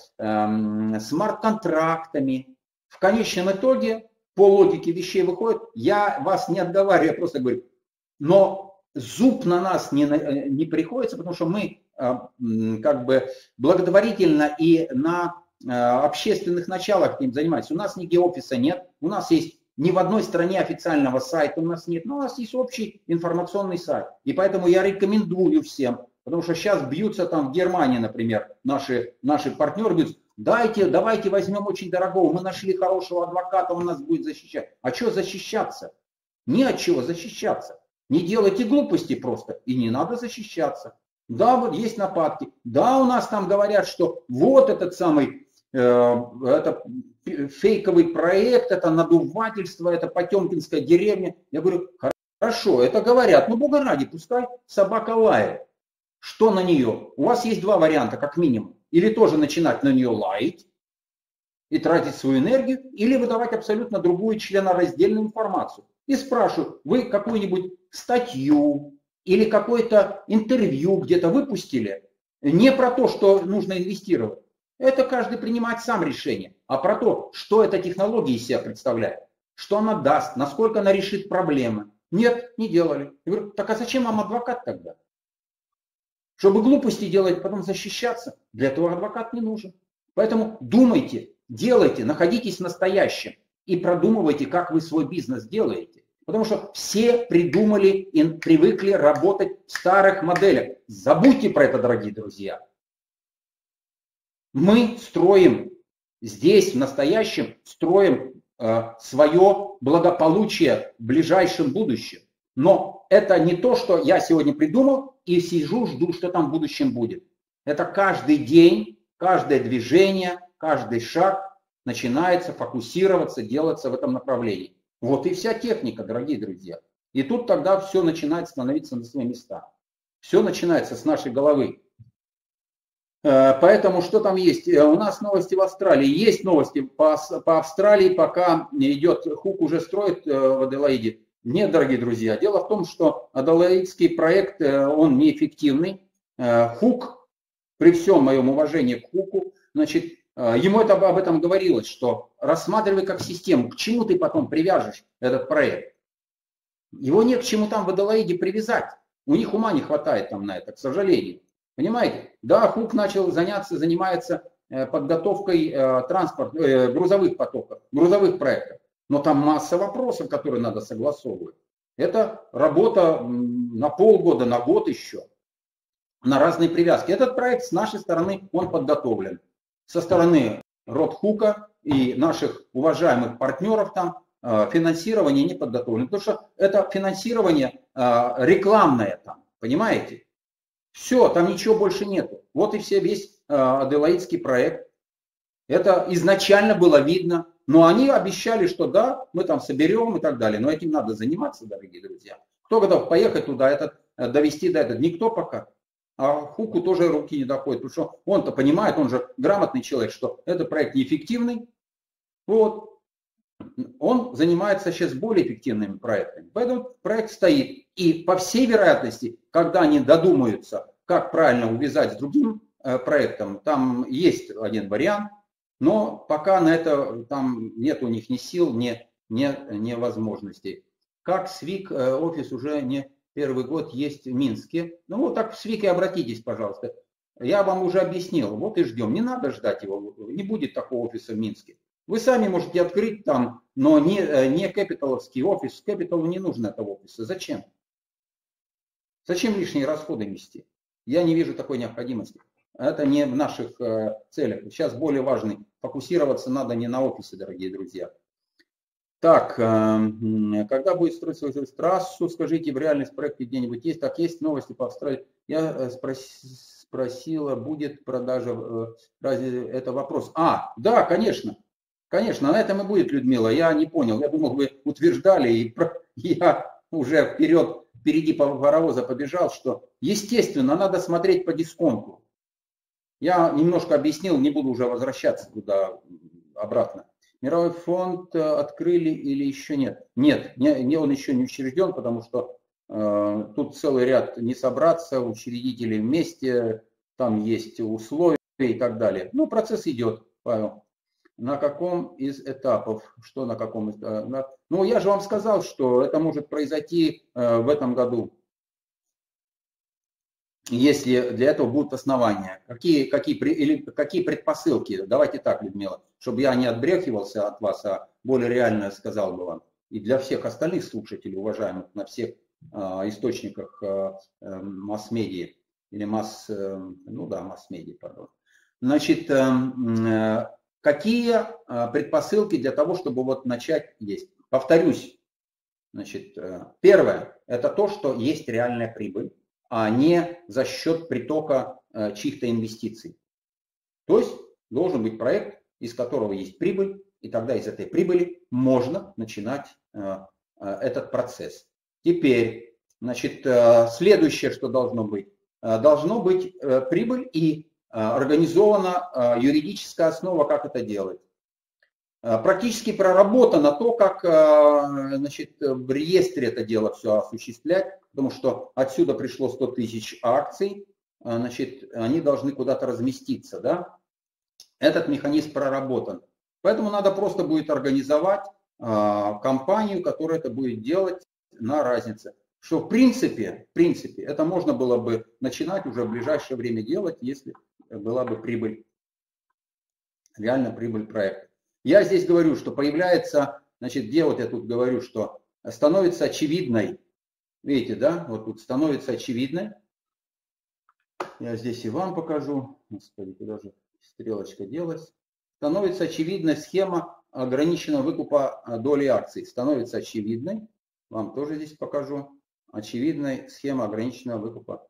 смарт-контрактами, в конечном итоге, по логике вещей выходит, я вас не отговариваю, я просто говорю, но зуб на нас не приходится, потому что мы как бы благотворительно и на общественных началах этим занимаемся. У нас нигде офиса нет, у нас есть ни в одной стране официального сайта у нас нет, но у нас есть общий информационный сайт. И поэтому я рекомендую всем, потому что сейчас бьются там в Германии, например, наши партнеры бьются, давайте возьмем очень дорогого, мы нашли хорошего адвоката, он нас будет защищать. А что защищаться? Ни от чего защищаться. Не делайте глупости просто, и не надо защищаться. Да, вот есть нападки. Да, у нас там говорят, что вот этот самый это фейковый проект, это надувательство, это Потемкинская деревня. Я говорю, хорошо, это говорят, но бога ради, пускай собака лает. Что на нее? У вас есть два варианта, как минимум. Или тоже начинать на нее лаять и тратить свою энергию, или выдавать абсолютно другую членораздельную информацию. И спрашиваю, вы какую-нибудь статью или какое-то интервью где-то выпустили, не про то, что нужно инвестировать, Это каждый принимает сам решение. А про то, что эта технология из себя представляет, что она даст, насколько она решит проблемы. Нет, не делали. Я говорю, так а зачем вам адвокат тогда? Чтобы глупости делать, потом защищаться, для этого адвокат не нужен. Поэтому думайте, делайте, находитесь в настоящем и продумывайте, как вы свой бизнес делаете. Потому что все придумали и привыкли работать в старых моделях. Забудьте про это, дорогие друзья. Мы строим здесь, в настоящем, строим свое благополучие в ближайшем будущем. Но это не то, что я сегодня придумал и сижу, жду, что там в будущем будет. Это каждый день, каждое движение, каждый шаг начинается фокусироваться, делаться в этом направлении. Вот и вся техника, дорогие друзья. И тут тогда все начинает становиться на свои места. Все начинается с нашей головы. Поэтому что там есть? У нас новости в Австралии. Есть новости по Австралии, пока идет, Хук уже строит в Аделаиде. Нет, дорогие друзья. Дело в том, что аделаидский проект, он неэффективный. Хук, при всем моем уважении к Хуку, значит, ему об этом говорилось, что рассматривай как систему, к чему ты потом привяжешь этот проект. Его не к чему там в Аделаиде привязать. У них ума не хватает там на это, к сожалению. Понимаете? Да, Хук начал занимается подготовкой грузовых потоков, грузовых проектов. Но там масса вопросов, которые надо согласовывать. Это работа на полгода, на год еще, на разные привязки. Этот проект с нашей стороны, он подготовлен. Со стороны Ротхука и наших уважаемых партнеров там финансирование не подготовлено. Потому что это финансирование рекламное там, понимаете? Все, там ничего больше нету. Вот и весь аделаидский проект. Это изначально было видно. Но они обещали, что да, мы там соберем и так далее. Но этим надо заниматься, дорогие друзья. Кто готов поехать туда, довести до этого? Никто пока. А Хуку тоже руки не доходят. Потому что он-то понимает, он же грамотный человек, что этот проект неэффективный. Вот. Он занимается сейчас более эффективными проектами. Поэтому проект стоит. И по всей вероятности, когда они додумаются, как правильно увязать с другим проектом, там есть один вариант. Но пока на это там нет у них ни сил, ни возможностей. Как СВИК офис уже не первый год есть в Минске. Ну вот так в СВИК и обратитесь, пожалуйста. Я вам уже объяснил, вот и ждем. Не надо ждать его, не будет такого офиса в Минске. Вы сами можете открыть там, но не капиталовский офис. Капиталу не нужно этого офиса. Зачем? Зачем лишние расходы нести? Я не вижу такой необходимости. Это не в наших целях. Сейчас более важный. Фокусироваться надо не на офисе, дорогие друзья. Так, когда будет строиться трассу, скажите, в реальность проекте где-нибудь есть? Так, есть новости по Австралии. Я спросила, будет продажа, разве это вопрос? Да, конечно. Конечно, на этом и будет, Людмила. Я не понял. Я думал, вы утверждали, и я уже впереди паровоза побежал, что, естественно, надо смотреть по дисконту. Я немножко объяснил, не буду уже возвращаться туда обратно. Мировой фонд открыли или еще нет? Нет, он еще не учрежден, потому что тут целый ряд не собраться, учредители вместе, там есть условия и так далее. Ну, процесс идет, Павел. На каком из этапов? Что на каком из... Ну, я же вам сказал, что это может произойти в этом году. Если для этого будут основания. Какие предпосылки? Давайте так, Людмила, чтобы я не отбрехивался от вас, а более реально сказал бы вам. И для всех остальных слушателей, уважаемых, на всех источниках масс-медиа или масс-медиа, пардон. Значит, какие предпосылки для того, чтобы вот начать есть? Повторюсь. Значит, первое, это то, что есть реальная прибыль, а не за счет притока чьих-то инвестиций. То есть должен быть проект, из которого есть прибыль, и тогда из этой прибыли можно начинать этот процесс. Теперь, значит, следующее, что должно быть прибыль и организована юридическая основа, как это делать. Практически проработано то, как, значит, в реестре это дело все осуществлять, потому что отсюда пришло 100 тысяч акций, значит, они должны куда-то разместиться, да? Этот механизм проработан. Поэтому надо просто будет организовать компанию, которая это будет делать на разнице. Что в принципе, это можно было бы начинать уже в ближайшее время делать, если была бы прибыль, реально прибыль проекта. Я здесь говорю, что появляется, значит, где вот я тут говорю, что становится очевидной, видите, да, вот тут становится очевидной. Я здесь и вам покажу, господи, куда же стрелочка делась. Становится очевидной схема ограниченного выкупа доли акций. Становится очевидной, вам тоже здесь покажу, очевидной схема ограниченного выкупа.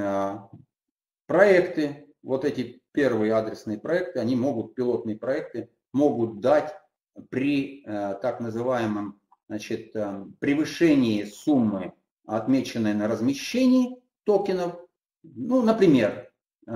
Проекты, вот эти первые адресные проекты, они могут, пилотные проекты, могут дать при так называемом, значит, превышении суммы, отмеченной на размещении токенов. Ну, например,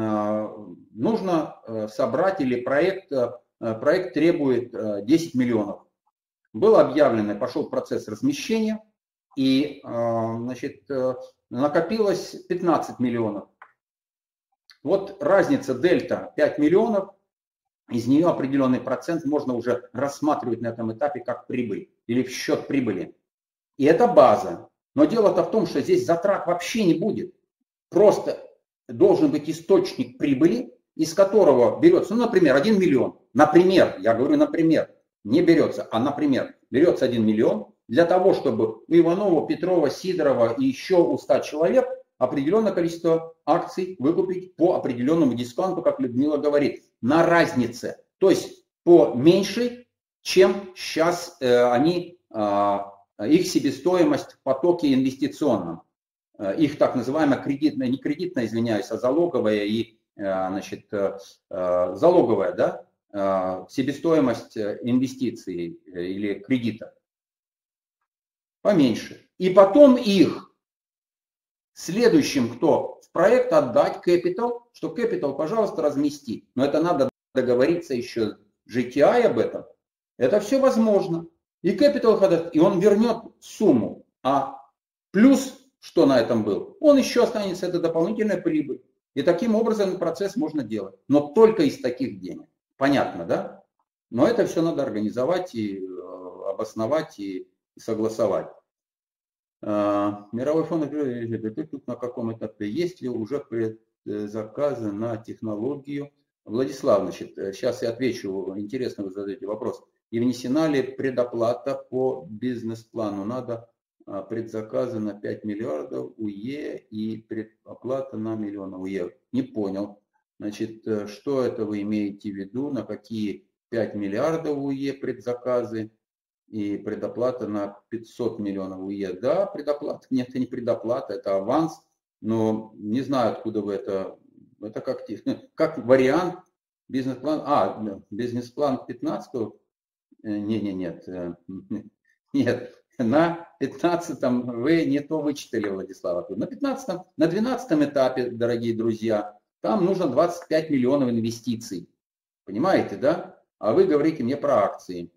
нужно собрать или проект требует 10 миллионов. Было объявлено, пошел процесс размещения, и, значит, накопилось 15 миллионов. Вот разница дельта 5 миллионов, из нее определенный процент можно уже рассматривать на этом этапе как прибыль или в счет прибыли. И это база. Но дело-то в том, что здесь затрат вообще не будет. Просто должен быть источник прибыли, из которого берется, ну, например, 1 миллион. Например, я говорю, например, не берется, а, например, берется 1 миллион для того, чтобы у Иванова, Петрова, Сидорова и еще у 100 человек определенное количество акций выкупить по определенному дисконту, как Людмила говорит, на разнице. То есть по меньшей, чем сейчас их себестоимость в потоке инвестиционном. Их так называемая кредитная, не кредитная, извиняюсь, а залоговая и, значит, залоговая, да, себестоимость инвестиций или кредита поменьше. И потом их следующим, кто в проект, отдать capital, что capital, пожалуйста, размести. Но это надо договориться еще с GTI об этом. Это все возможно. И capital, и он вернет сумму. А плюс, что на этом был, он еще останется, это дополнительная прибыль. И таким образом процесс можно делать. Но только из таких денег. Понятно, да? Но это все надо организовать и обосновать и согласовать. Мировой фонд тут на каком этапе? Есть ли уже предзаказы на технологию? Владислав, значит, сейчас я отвечу, интересно вы задаете вопрос. И внесена ли предоплата по бизнес-плану? Надо предзаказы на 5 миллиардов УЕ и предоплата на миллион УЕ. Не понял. Значит, что это вы имеете в виду? На какие 5 миллиардов УЕ предзаказы? И предоплата на 500 миллионов УЕ. Да, предоплата. Нет, это не предоплата, это аванс. Но не знаю, откуда вы это. Это как вариант бизнес-план. Бизнес-план 15-го. Нет. Нет. На 15-м вы не то вычитали, Владислав. На 15-м, на 12-м этапе, дорогие друзья, там нужно 25 миллионов инвестиций. Понимаете, да? А вы говорите мне про акции.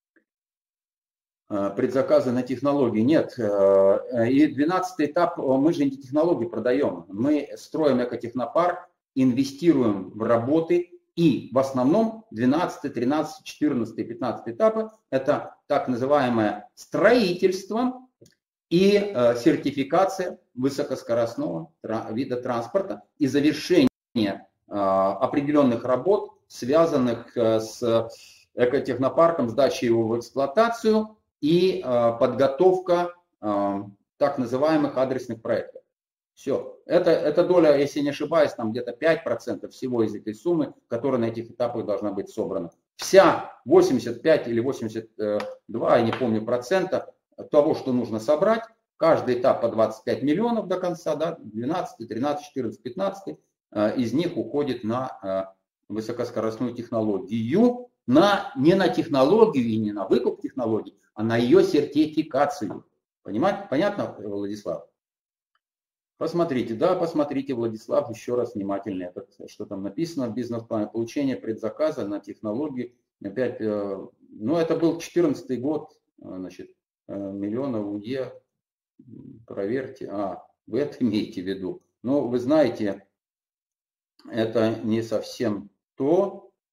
Предзаказы на технологии. Нет. И 12-й этап, мы же не технологии продаем. Мы строим экотехнопарк, инвестируем в работы. И в основном 12, 13, 14, 15 этапы это так называемое строительство и сертификация высокоскоростного вида транспорта и завершение определенных работ, связанных с экотехнопарком, сдачей его в эксплуатацию и подготовка так называемых адресных проектов. Все. Это доля, если не ошибаюсь, там где-то 5% всего из этой суммы, которая на этих этапах должна быть собрана. Вся 85 или 82, я не помню, процента того, что нужно собрать, каждый этап по 25 миллионов до конца, да, 12, 13, 14, 15, из них уходит на высокоскоростную технологию, не на технологию и не на выкуп технологий, а на ее сертификацию. Понимаете? Понятно, Владислав? Посмотрите, да, посмотрите, Владислав, еще раз внимательно, что там написано в бизнес-плане. Получение предзаказа на технологии. Опять, ну, это был 2014 год, значит, миллионов УЕ, проверьте. Вы это имеете в виду. Но вы знаете, это не совсем то.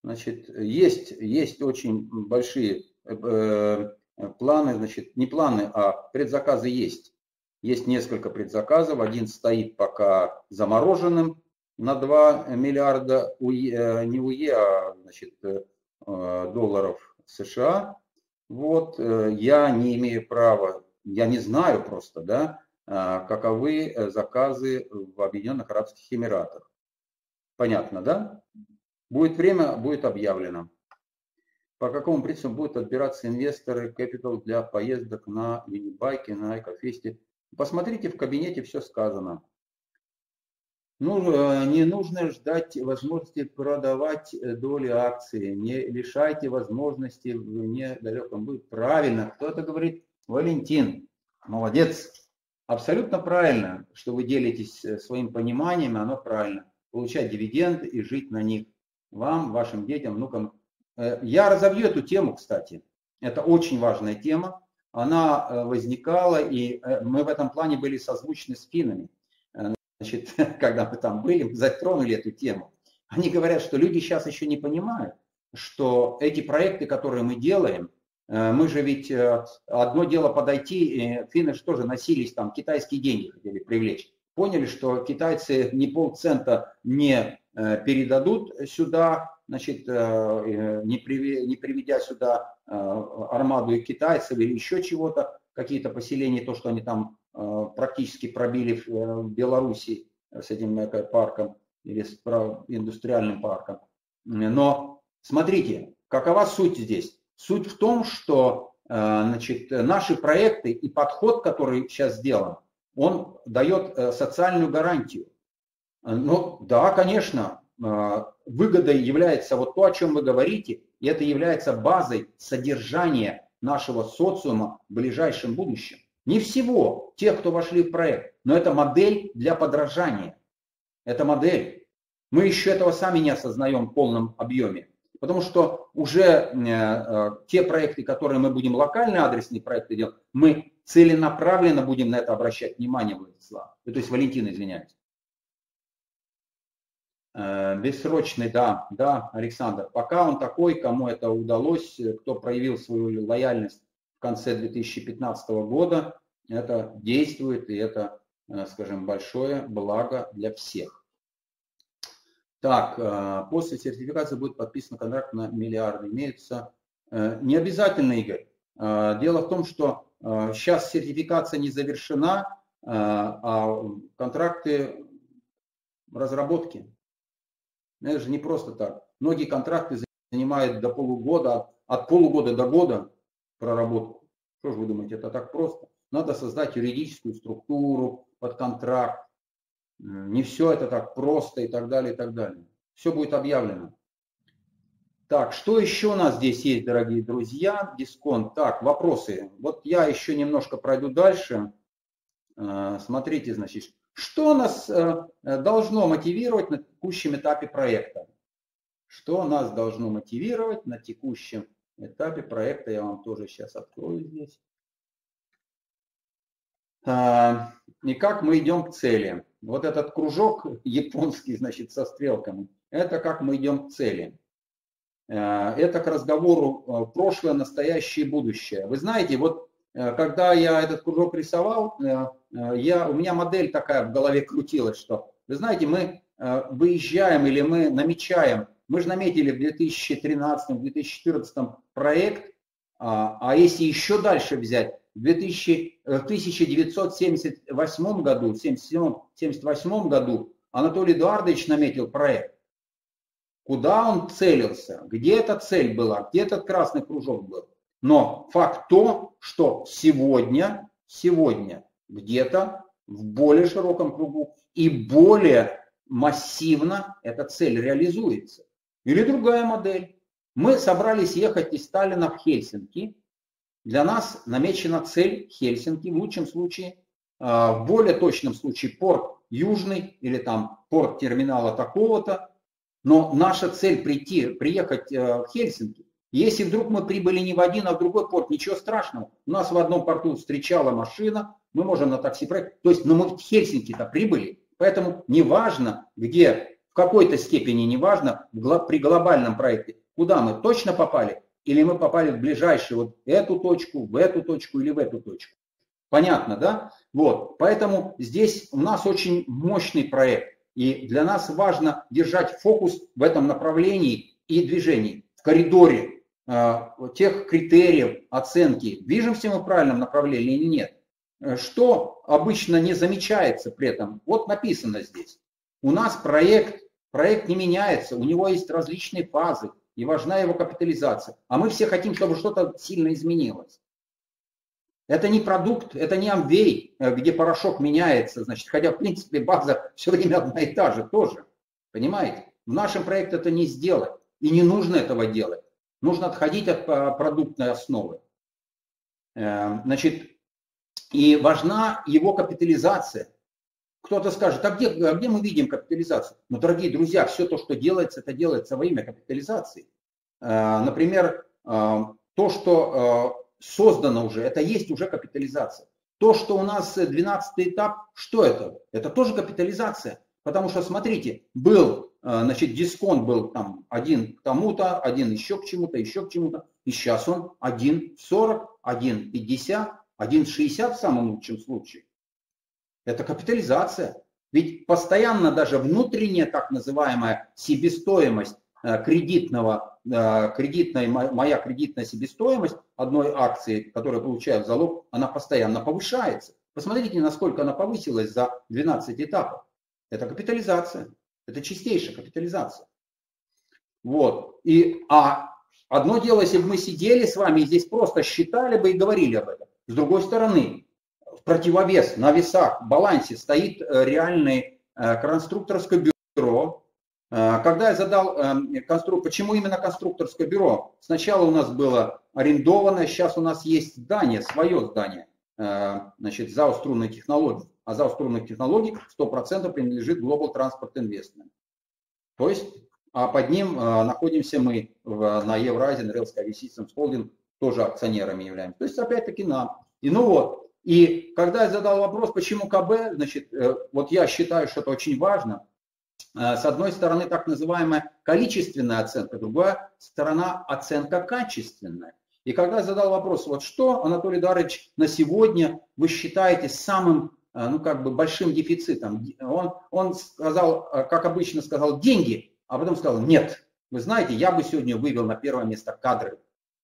Значит, есть очень большие планы, значит, не планы, а предзаказы есть. Есть несколько предзаказов. Один стоит пока замороженным на 2 миллиарда, не УЕ, а значит, долларов США. Вот, я не имею права, я не знаю просто, да, каковы заказы в Объединенных Арабских Эмиратах. Понятно, да? Будет время, будет объявлено. По какому принципу будут отбираться инвесторы, capital для поездок на мини-байке, на экофесте? Посмотрите, в кабинете все сказано. Ну, не нужно ждать возможности продавать доли акций. Не лишайте возможности в недалеком будущем. Правильно, кто-то говорит, Валентин, молодец. Абсолютно правильно, что вы делитесь своим пониманием, оно правильно. Получать дивиденды и жить на них. Вам, вашим детям, внукам. Я разовью эту тему, кстати. Это очень важная тема. Она возникала, и мы в этом плане были созвучны с финнами. Значит, когда мы там были, затронули эту тему. Они говорят, что люди сейчас еще не понимают, что эти проекты, которые мы делаем, мы же ведь одно дело подойти, финны же тоже носились там, китайские деньги хотели привлечь. Поняли, что китайцы ни полцента не передадут сюда, значит, не приведя сюда армаду китайцев или еще чего-то, какие-то поселения, то, что они там практически пробили в Беларуси с этим парком или с индустриальным парком. Но смотрите, какова суть здесь? Суть в том, что значит, наши проекты и подход, который сейчас сделан, он дает социальную гарантию. Ну да, конечно, выгодой является вот то, о чем вы говорите, и это является базой содержания нашего социума в ближайшем будущем. Не всего тех, кто вошли в проект, но это модель для подражания. Это модель. Мы еще этого сами не осознаем в полном объеме. Потому что уже те проекты, которые мы будем локальные адресные проекты делать, мы целенаправленно будем на это обращать внимание, Владислав. То есть Валентин, извиняюсь. Бессрочный, да, Александр. Пока он такой, кому это удалось, кто проявил свою лояльность в конце 2015 года, это действует, и это, скажем, большое благо для всех. Так, после сертификации будет подписан контракт на миллиарды. Имеется не обязательно, Игорь. Дело в том, что сейчас сертификация не завершена, а контракты разработки. Это же не просто так. Многие контракты занимают до полугода, от полугода до года проработку. Что же вы думаете, это так просто? Надо создать юридическую структуру под контракт. Не все это так просто и так далее, и так далее. Все будет объявлено. Так, что еще у нас здесь есть, дорогие друзья? Дисконт. Так, вопросы. Вот я еще немножко пройду дальше. Смотрите, значит, что нас должно мотивировать на текущем этапе проекта? Что нас должно мотивировать на текущем этапе проекта? Я вам тоже сейчас открою здесь. И как мы идем к цели. Вот этот кружок японский, значит, со стрелками, это как мы идем к цели. Это к разговору прошлое, настоящее и будущее. Вы знаете, вот когда я этот кружок рисовал, у меня модель такая в голове крутилась, что, вы знаете, мы выезжаем или мы намечаем, мы же наметили в 2013-2014 проект, а если еще дальше взять, в 1978 году, 1978 году Анатолий Эдуардович наметил проект. Куда он целился, где эта цель была, где этот красный кружок был. Но факт то, что сегодня где-то в более широком кругу и более массивно эта цель реализуется. Или другая модель. Мы собрались ехать из Таллина в Хельсинки. Для нас намечена цель Хельсинки, в лучшем случае, в более точном случае порт Южный или там порт терминала такого-то. Но наша цель приехать в Хельсинки. Если вдруг мы прибыли не в один, а в другой порт, ничего страшного. У нас в одном порту встречала машина, мы можем на такси проехать. То есть, но мы в Хельсинки-то прибыли. Поэтому неважно, где в какой-то степени, неважно, при глобальном проекте, куда мы точно попали, или мы попали в ближайшую вот эту точку, в эту точку или в эту точку. Понятно, да? Вот, поэтому здесь у нас очень мощный проект, и для нас важно держать фокус в этом направлении и движении, в коридоре тех критериев оценки, движемся мы в правильном направлении или нет. Что обычно не замечается при этом? Вот написано здесь. У нас проект не меняется, у него есть различные фазы, и важна его капитализация. А мы все хотим, чтобы что-то сильно изменилось. Это не продукт, это не Amway, где порошок меняется, значит, хотя в принципе база все время одна и та же тоже. Понимаете? В нашем проекте это не сделать. И не нужно этого делать. Нужно отходить от продуктной основы. Значит, и важна его капитализация. Кто-то скажет, а где мы видим капитализацию? Но, дорогие друзья, все то, что делается, это делается во имя капитализации. Например, то, что создано уже, это есть уже капитализация. То, что у нас 12-й этап, что это? Это тоже капитализация. Потому что, смотрите, значит, дисконт был там один к тому-то, один еще к чему-то, и сейчас он 1,40, 1,50, 1,60 в самом лучшем случае. Это капитализация. Ведь постоянно даже внутренняя так называемая себестоимость моя кредитная себестоимость одной акции, которую получаю в залог, она постоянно повышается. Посмотрите, насколько она повысилась за 12 этапов. Это капитализация. Это чистейшая капитализация. Вот. Одно дело, если бы мы сидели с вами и здесь просто считали бы и говорили об этом. С другой стороны, в противовес, на весах, в балансе стоит реальное конструкторское бюро. Когда я задал почему именно конструкторское бюро? Сначала у нас было арендованное, сейчас у нас есть здание, свое здание, значит, ЗАО «Струнные технологии». А ЗАО «Струнных технологий» 100% принадлежит Global Transport Investment. То есть, а под ним находимся мы на Евразиан Railsky Systems Holding, тоже акционерами являемся. То есть, опять-таки, нам. И когда я задал вопрос, почему КБ, значит, вот я считаю, что это очень важно. С одной стороны, так называемая количественная оценка, другая сторона оценка качественная. И когда я задал вопрос, вот что, Анатолий Дарович, на сегодня вы считаете самым, большим дефицитом? Он сказал, как обычно сказал, деньги, а потом сказал, нет, вы знаете, я бы сегодня вывел на первое место кадры.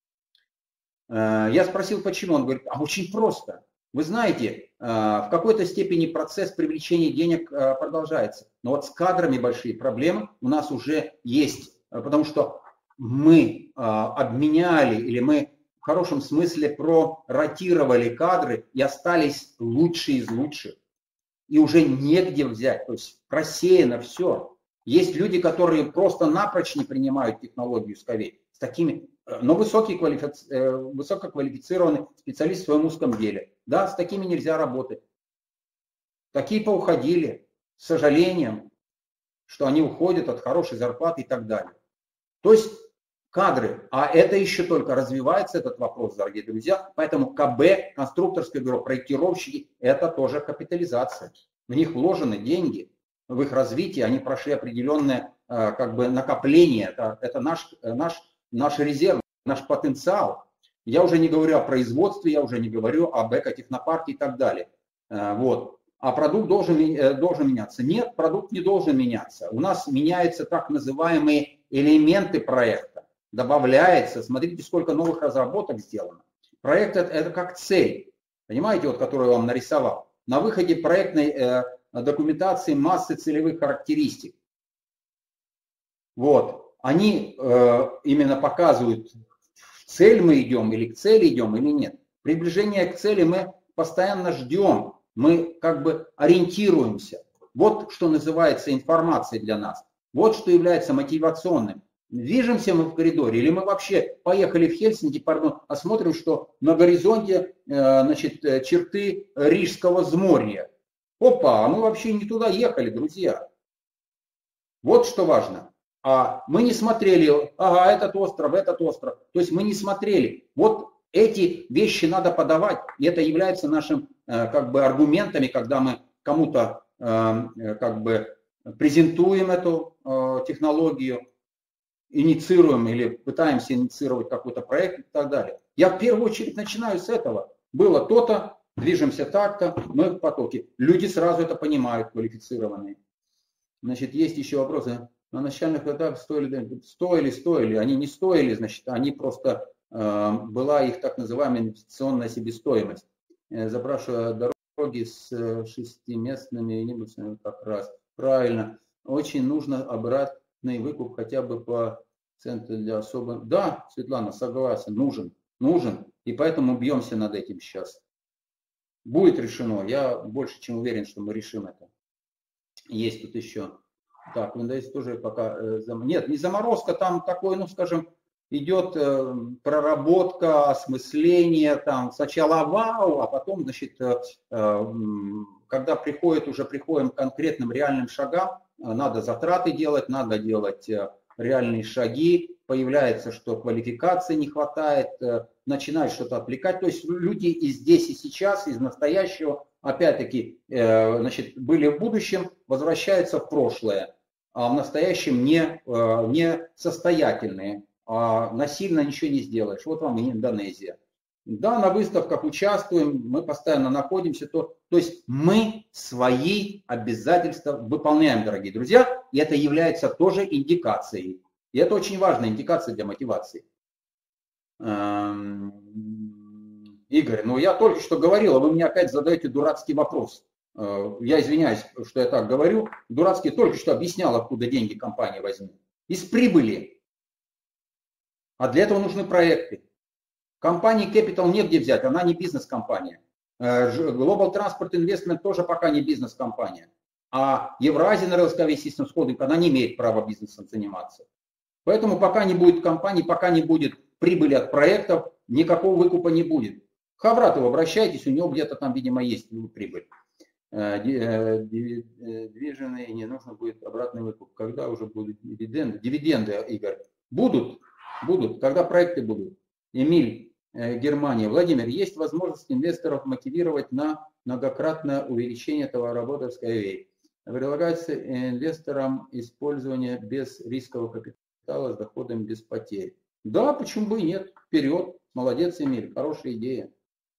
Я спросил, почему? Он говорит, а очень просто. Вы знаете, в какой-то степени процесс привлечения денег продолжается. Но вот с кадрами большие проблемы у нас уже есть. Потому что мы обменяли или мы в хорошем смысле проротировали кадры и остались лучшие из лучших. И уже негде взять. То есть просеяно все. Есть люди, которые просто напрочь не принимают технологию Skyway. С такими... Но высококвалифицированный специалист в своем узком деле. Да, с такими нельзя работать. Такие поуходили, с сожалением, что они уходят от хорошей зарплаты и так далее. То есть кадры, а это еще только развивается этот вопрос, дорогие друзья. Поэтому КБ, конструкторское бюро, проектировщики, это тоже капитализация. В них вложены деньги, в их развитие, они прошли определенное накопление. Это наш резерв, наш потенциал. Я уже не говорю о производстве, я уже не говорю об экотехнопарке и так далее. Вот. А продукт должен меняться. Нет, продукт не должен меняться. У нас меняются так называемые элементы проекта. Добавляется, смотрите, сколько новых разработок сделано. Проект это как цель, понимаете, вот, которую я вам нарисовал. На выходе проектной документации массы целевых характеристик. Вот. Они именно показывают, в цель мы идем или к цели идем или нет. Приближение к цели мы постоянно ждем, мы ориентируемся. Вот что называется информацией для нас. Вот что является мотивационным. Движемся мы в коридоре или мы вообще поехали в Хельсинки, а смотрим, что на горизонте черты Рижского взморья. Опа, а мы вообще не туда ехали, друзья. Вот что важно. А мы не смотрели, ага, этот остров. То есть мы не смотрели. Вот эти вещи надо подавать. И это является нашим аргументами, когда мы кому-то презентуем эту технологию, инициируем или пытаемся инициировать какой-то проект и так далее. Я в первую очередь начинаю с этого. Было то-то, движемся так-то, мы в потоке. Люди сразу это понимают, квалифицированные. Значит, есть еще вопросы. На начальных этапах стоили, они не стоили, значит, они просто, была их так называемая инвестиционная себестоимость. Запрашиваю дороги с шестиместными минибусами как раз. Правильно. Очень нужно обратный выкуп хотя бы по центру для особо. Да, Светлана, согласен, нужен. И поэтому бьемся над этим сейчас. Будет решено. Я больше чем уверен, что мы решим это. Есть тут еще. Так, в НДС тоже пока... Нет, не заморозка, там такой, ну скажем, идет проработка, осмысление, там сначала вау, а потом, значит, когда приходим к конкретным реальным шагам, надо затраты делать, надо делать реальные шаги, появляется, что квалификации не хватает, начинает что-то отвлекать. То есть люди и здесь, и сейчас, из настоящего, опять-таки, значит, были в будущем, возвращаются в прошлое, а в настоящем не состоятельные, а насильно ничего не сделаешь. Вот вам и Индонезия. Да, на выставках участвуем, мы постоянно находимся. То есть мы свои обязательства выполняем, дорогие друзья, и это является тоже индикацией. И это очень важная индикация для мотивации. Игорь, ну я только что говорил, а вы мне опять задаете дурацкий вопрос. Я извиняюсь, что я так говорю. Дурацкий только что объяснял, откуда деньги компании возьмут. Из прибыли. А для этого нужны проекты. Компании Capital негде взять, она не бизнес-компания. Global Transport Investment тоже пока не бизнес-компания. А Евразия Railsky Systems Holding, она не имеет права бизнесом заниматься. Поэтому пока не будет компании, пока не будет прибыли от проектов, никакого выкупа не будет. К Хавратову обращайтесь, у него где-то там, видимо, есть прибыль. Движенные, не нужно будет обратный выкуп. Когда уже будут дивиденды? Дивиденды, Игорь. Будут, когда проекты будут. Эмиль, Германия. Владимир, есть возможность инвесторов мотивировать на многократное увеличение товарооборотовской. Предлагается инвесторам использование без рискового капитала с доходом без потерь. Да, почему бы и нет? Вперед. Молодец, Эмиль. Хорошая идея.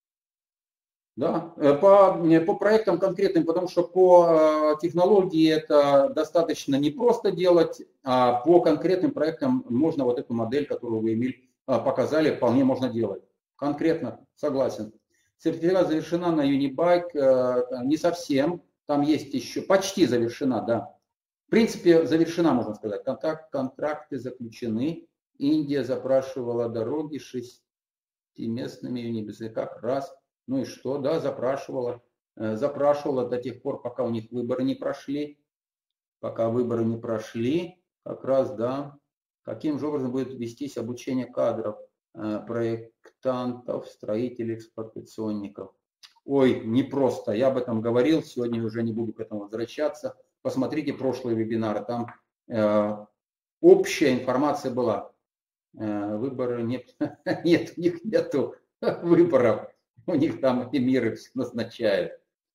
Да, по проектам конкретным, потому что по технологии это достаточно непросто делать, а по конкретным проектам можно вот эту модель, которую вы, Эмиль, показали, вполне можно делать. Конкретно, согласен. Сертификат завершена на Unibike, не совсем, там есть еще, почти завершена, да. В принципе, завершена, можно сказать. Контракты заключены. Индия запрашивала дороги 6-местными Unibike как раз. Ну и что, да, запрашивала до тех пор, пока у них выборы не прошли. Пока выборы не прошли, как раз, да. Каким же образом будет вестись обучение кадров, проектантов, строителей, эксплуатационников? Ой, непросто. Я об этом говорил, сегодня уже не буду к этому возвращаться. Посмотрите прошлые вебинары, там общая информация была. Выборы нет, нет, у них нету выборов. У них там эмиры назначают.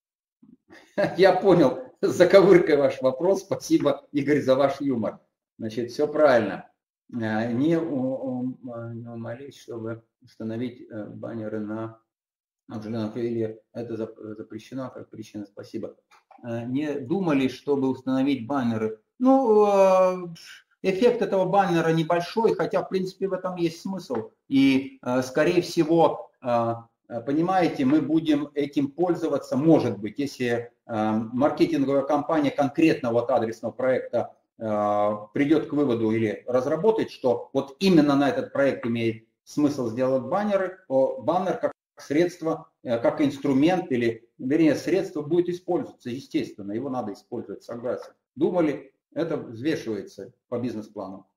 Я понял, заковыркой ваш вопрос. Спасибо, Игорь, за ваш юмор. Значит, все правильно. Не умолить, чтобы установить баннеры на определенных, или это запрещено, как причина, спасибо. Не думали, чтобы установить баннеры. Ну, эффект этого баннера небольшой, хотя, в принципе, в этом есть смысл. И, скорее всего, понимаете, мы будем этим пользоваться, может быть, если маркетинговая компания конкретного вот адресного проекта придет к выводу или разработает, что вот именно на этот проект имеет смысл сделать баннеры, то баннер как средство, как инструмент или, вернее, средство будет использоваться, естественно, его надо использовать, согласен. Думали, это взвешивается по бизнес-плану.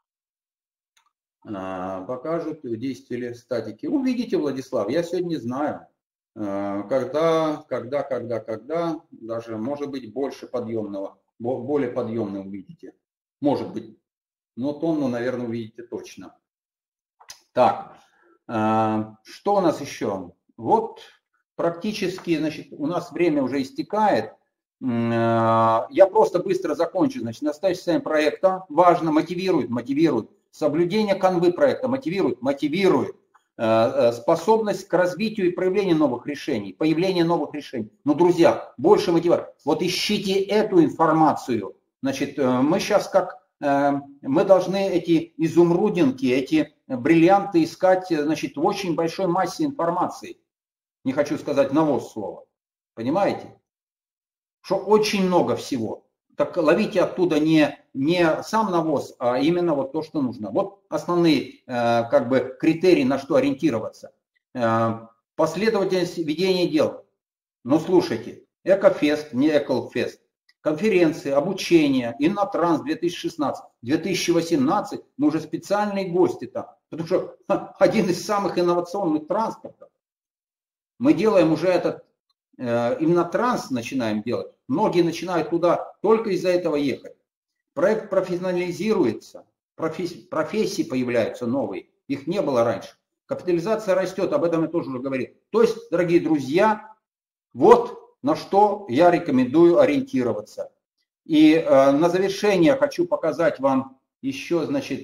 Покажут действия статики. Увидите, Владислав, я сегодня знаю, когда, даже может быть больше подъемного, более подъемного увидите. Может быть, но тонну, наверное, увидите точно. Так, что у нас еще? Вот практически, значит, у нас время уже истекает. Я просто быстро закончу. Значит, настоящее состояние проекта важно, мотивирует. Соблюдение канвы проекта мотивирует. Способность к развитию и проявлению новых решений, появление новых решений. Ну, друзья, больше мотивации. Вот ищите эту информацию. Значит, мы сейчас мы должны эти изумрудинки, эти бриллианты искать, значит, в очень большой массе информации. Не хочу сказать навоз слова. Понимаете? Что очень много всего. Так ловите оттуда не сам навоз, а именно вот то, что нужно. Вот основные как бы критерии, на что ориентироваться. Последовательность ведения дел. Ну слушайте, Экофест, не Эколфест, конференции, обучение, Иннотранс 2016, 2018, мы уже специальные гости там. Потому что один из самых инновационных транспортов. Мы делаем уже этот Иннотранс, начинаем делать. Многие начинают туда только из-за этого ехать. Проект профессионализируется, профессии появляются новые, их не было раньше. Капитализация растет, об этом я тоже уже говорил. То есть, дорогие друзья, вот на что я рекомендую ориентироваться. И на завершение хочу показать вам еще, значит,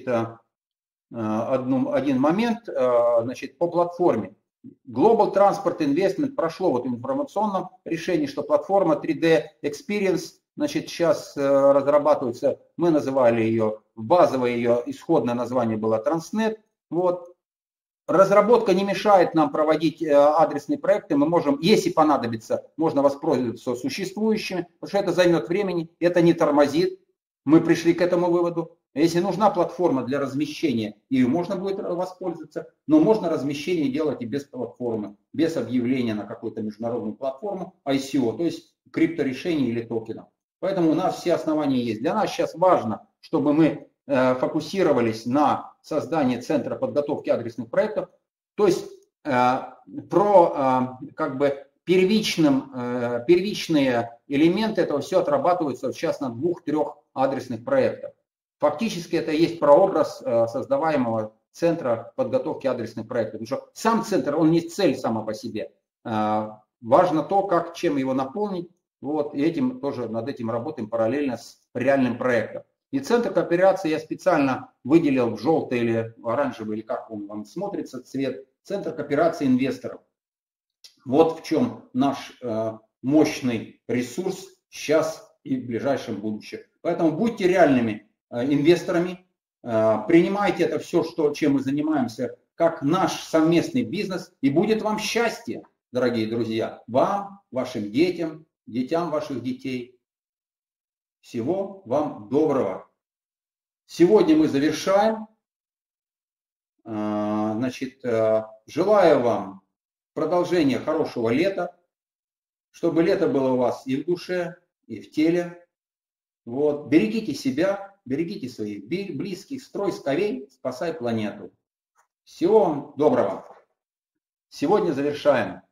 один момент, значит, по платформе. Global Transport Investment прошло вот в информационном решении, что платформа 3D Experience, значит, сейчас разрабатывается, мы называли ее, базовое ее исходное название было Transnet. Вот. Разработка не мешает нам проводить адресные проекты, мы можем, если понадобится, можно воспользоваться существующими, потому что это займет времени, это не тормозит, мы пришли к этому выводу. Если нужна платформа для размещения, ее можно будет воспользоваться, но можно размещение делать и без платформы, без объявления на какую-то международную платформу ICO, то есть крипторешений или токенов. Поэтому у нас все основания есть. Для нас сейчас важно, чтобы мы фокусировались на создании центра подготовки адресных проектов, то есть про как бы первичные элементы этого все отрабатываются сейчас на 2-3 адресных проектах. Фактически это и есть прообраз создаваемого центра подготовки адресных проектов. Потому что сам центр, он не цель сама по себе. Важно то, чем его наполнить. Вот, и над этим работаем параллельно с реальным проектом. И центр кооперации я специально выделил в желтый или оранжевый, или как он вам смотрится, цвет. Центр кооперации инвесторов. Вот в чем наш мощный ресурс сейчас и в ближайшем будущем. Поэтому будьте реальными инвесторами, принимайте это все, чем мы занимаемся, как наш совместный бизнес, и будет вам счастье, дорогие друзья, вам, вашим детям, детям ваших детей. Всего вам доброго. Сегодня мы завершаем. Значит, желаю вам продолжения хорошего лета, чтобы лето было у вас и в душе, и в теле. Вот. Берегите себя, берегите своих близких, строй скорей, спасай планету. Всего вам доброго. Сегодня завершаем.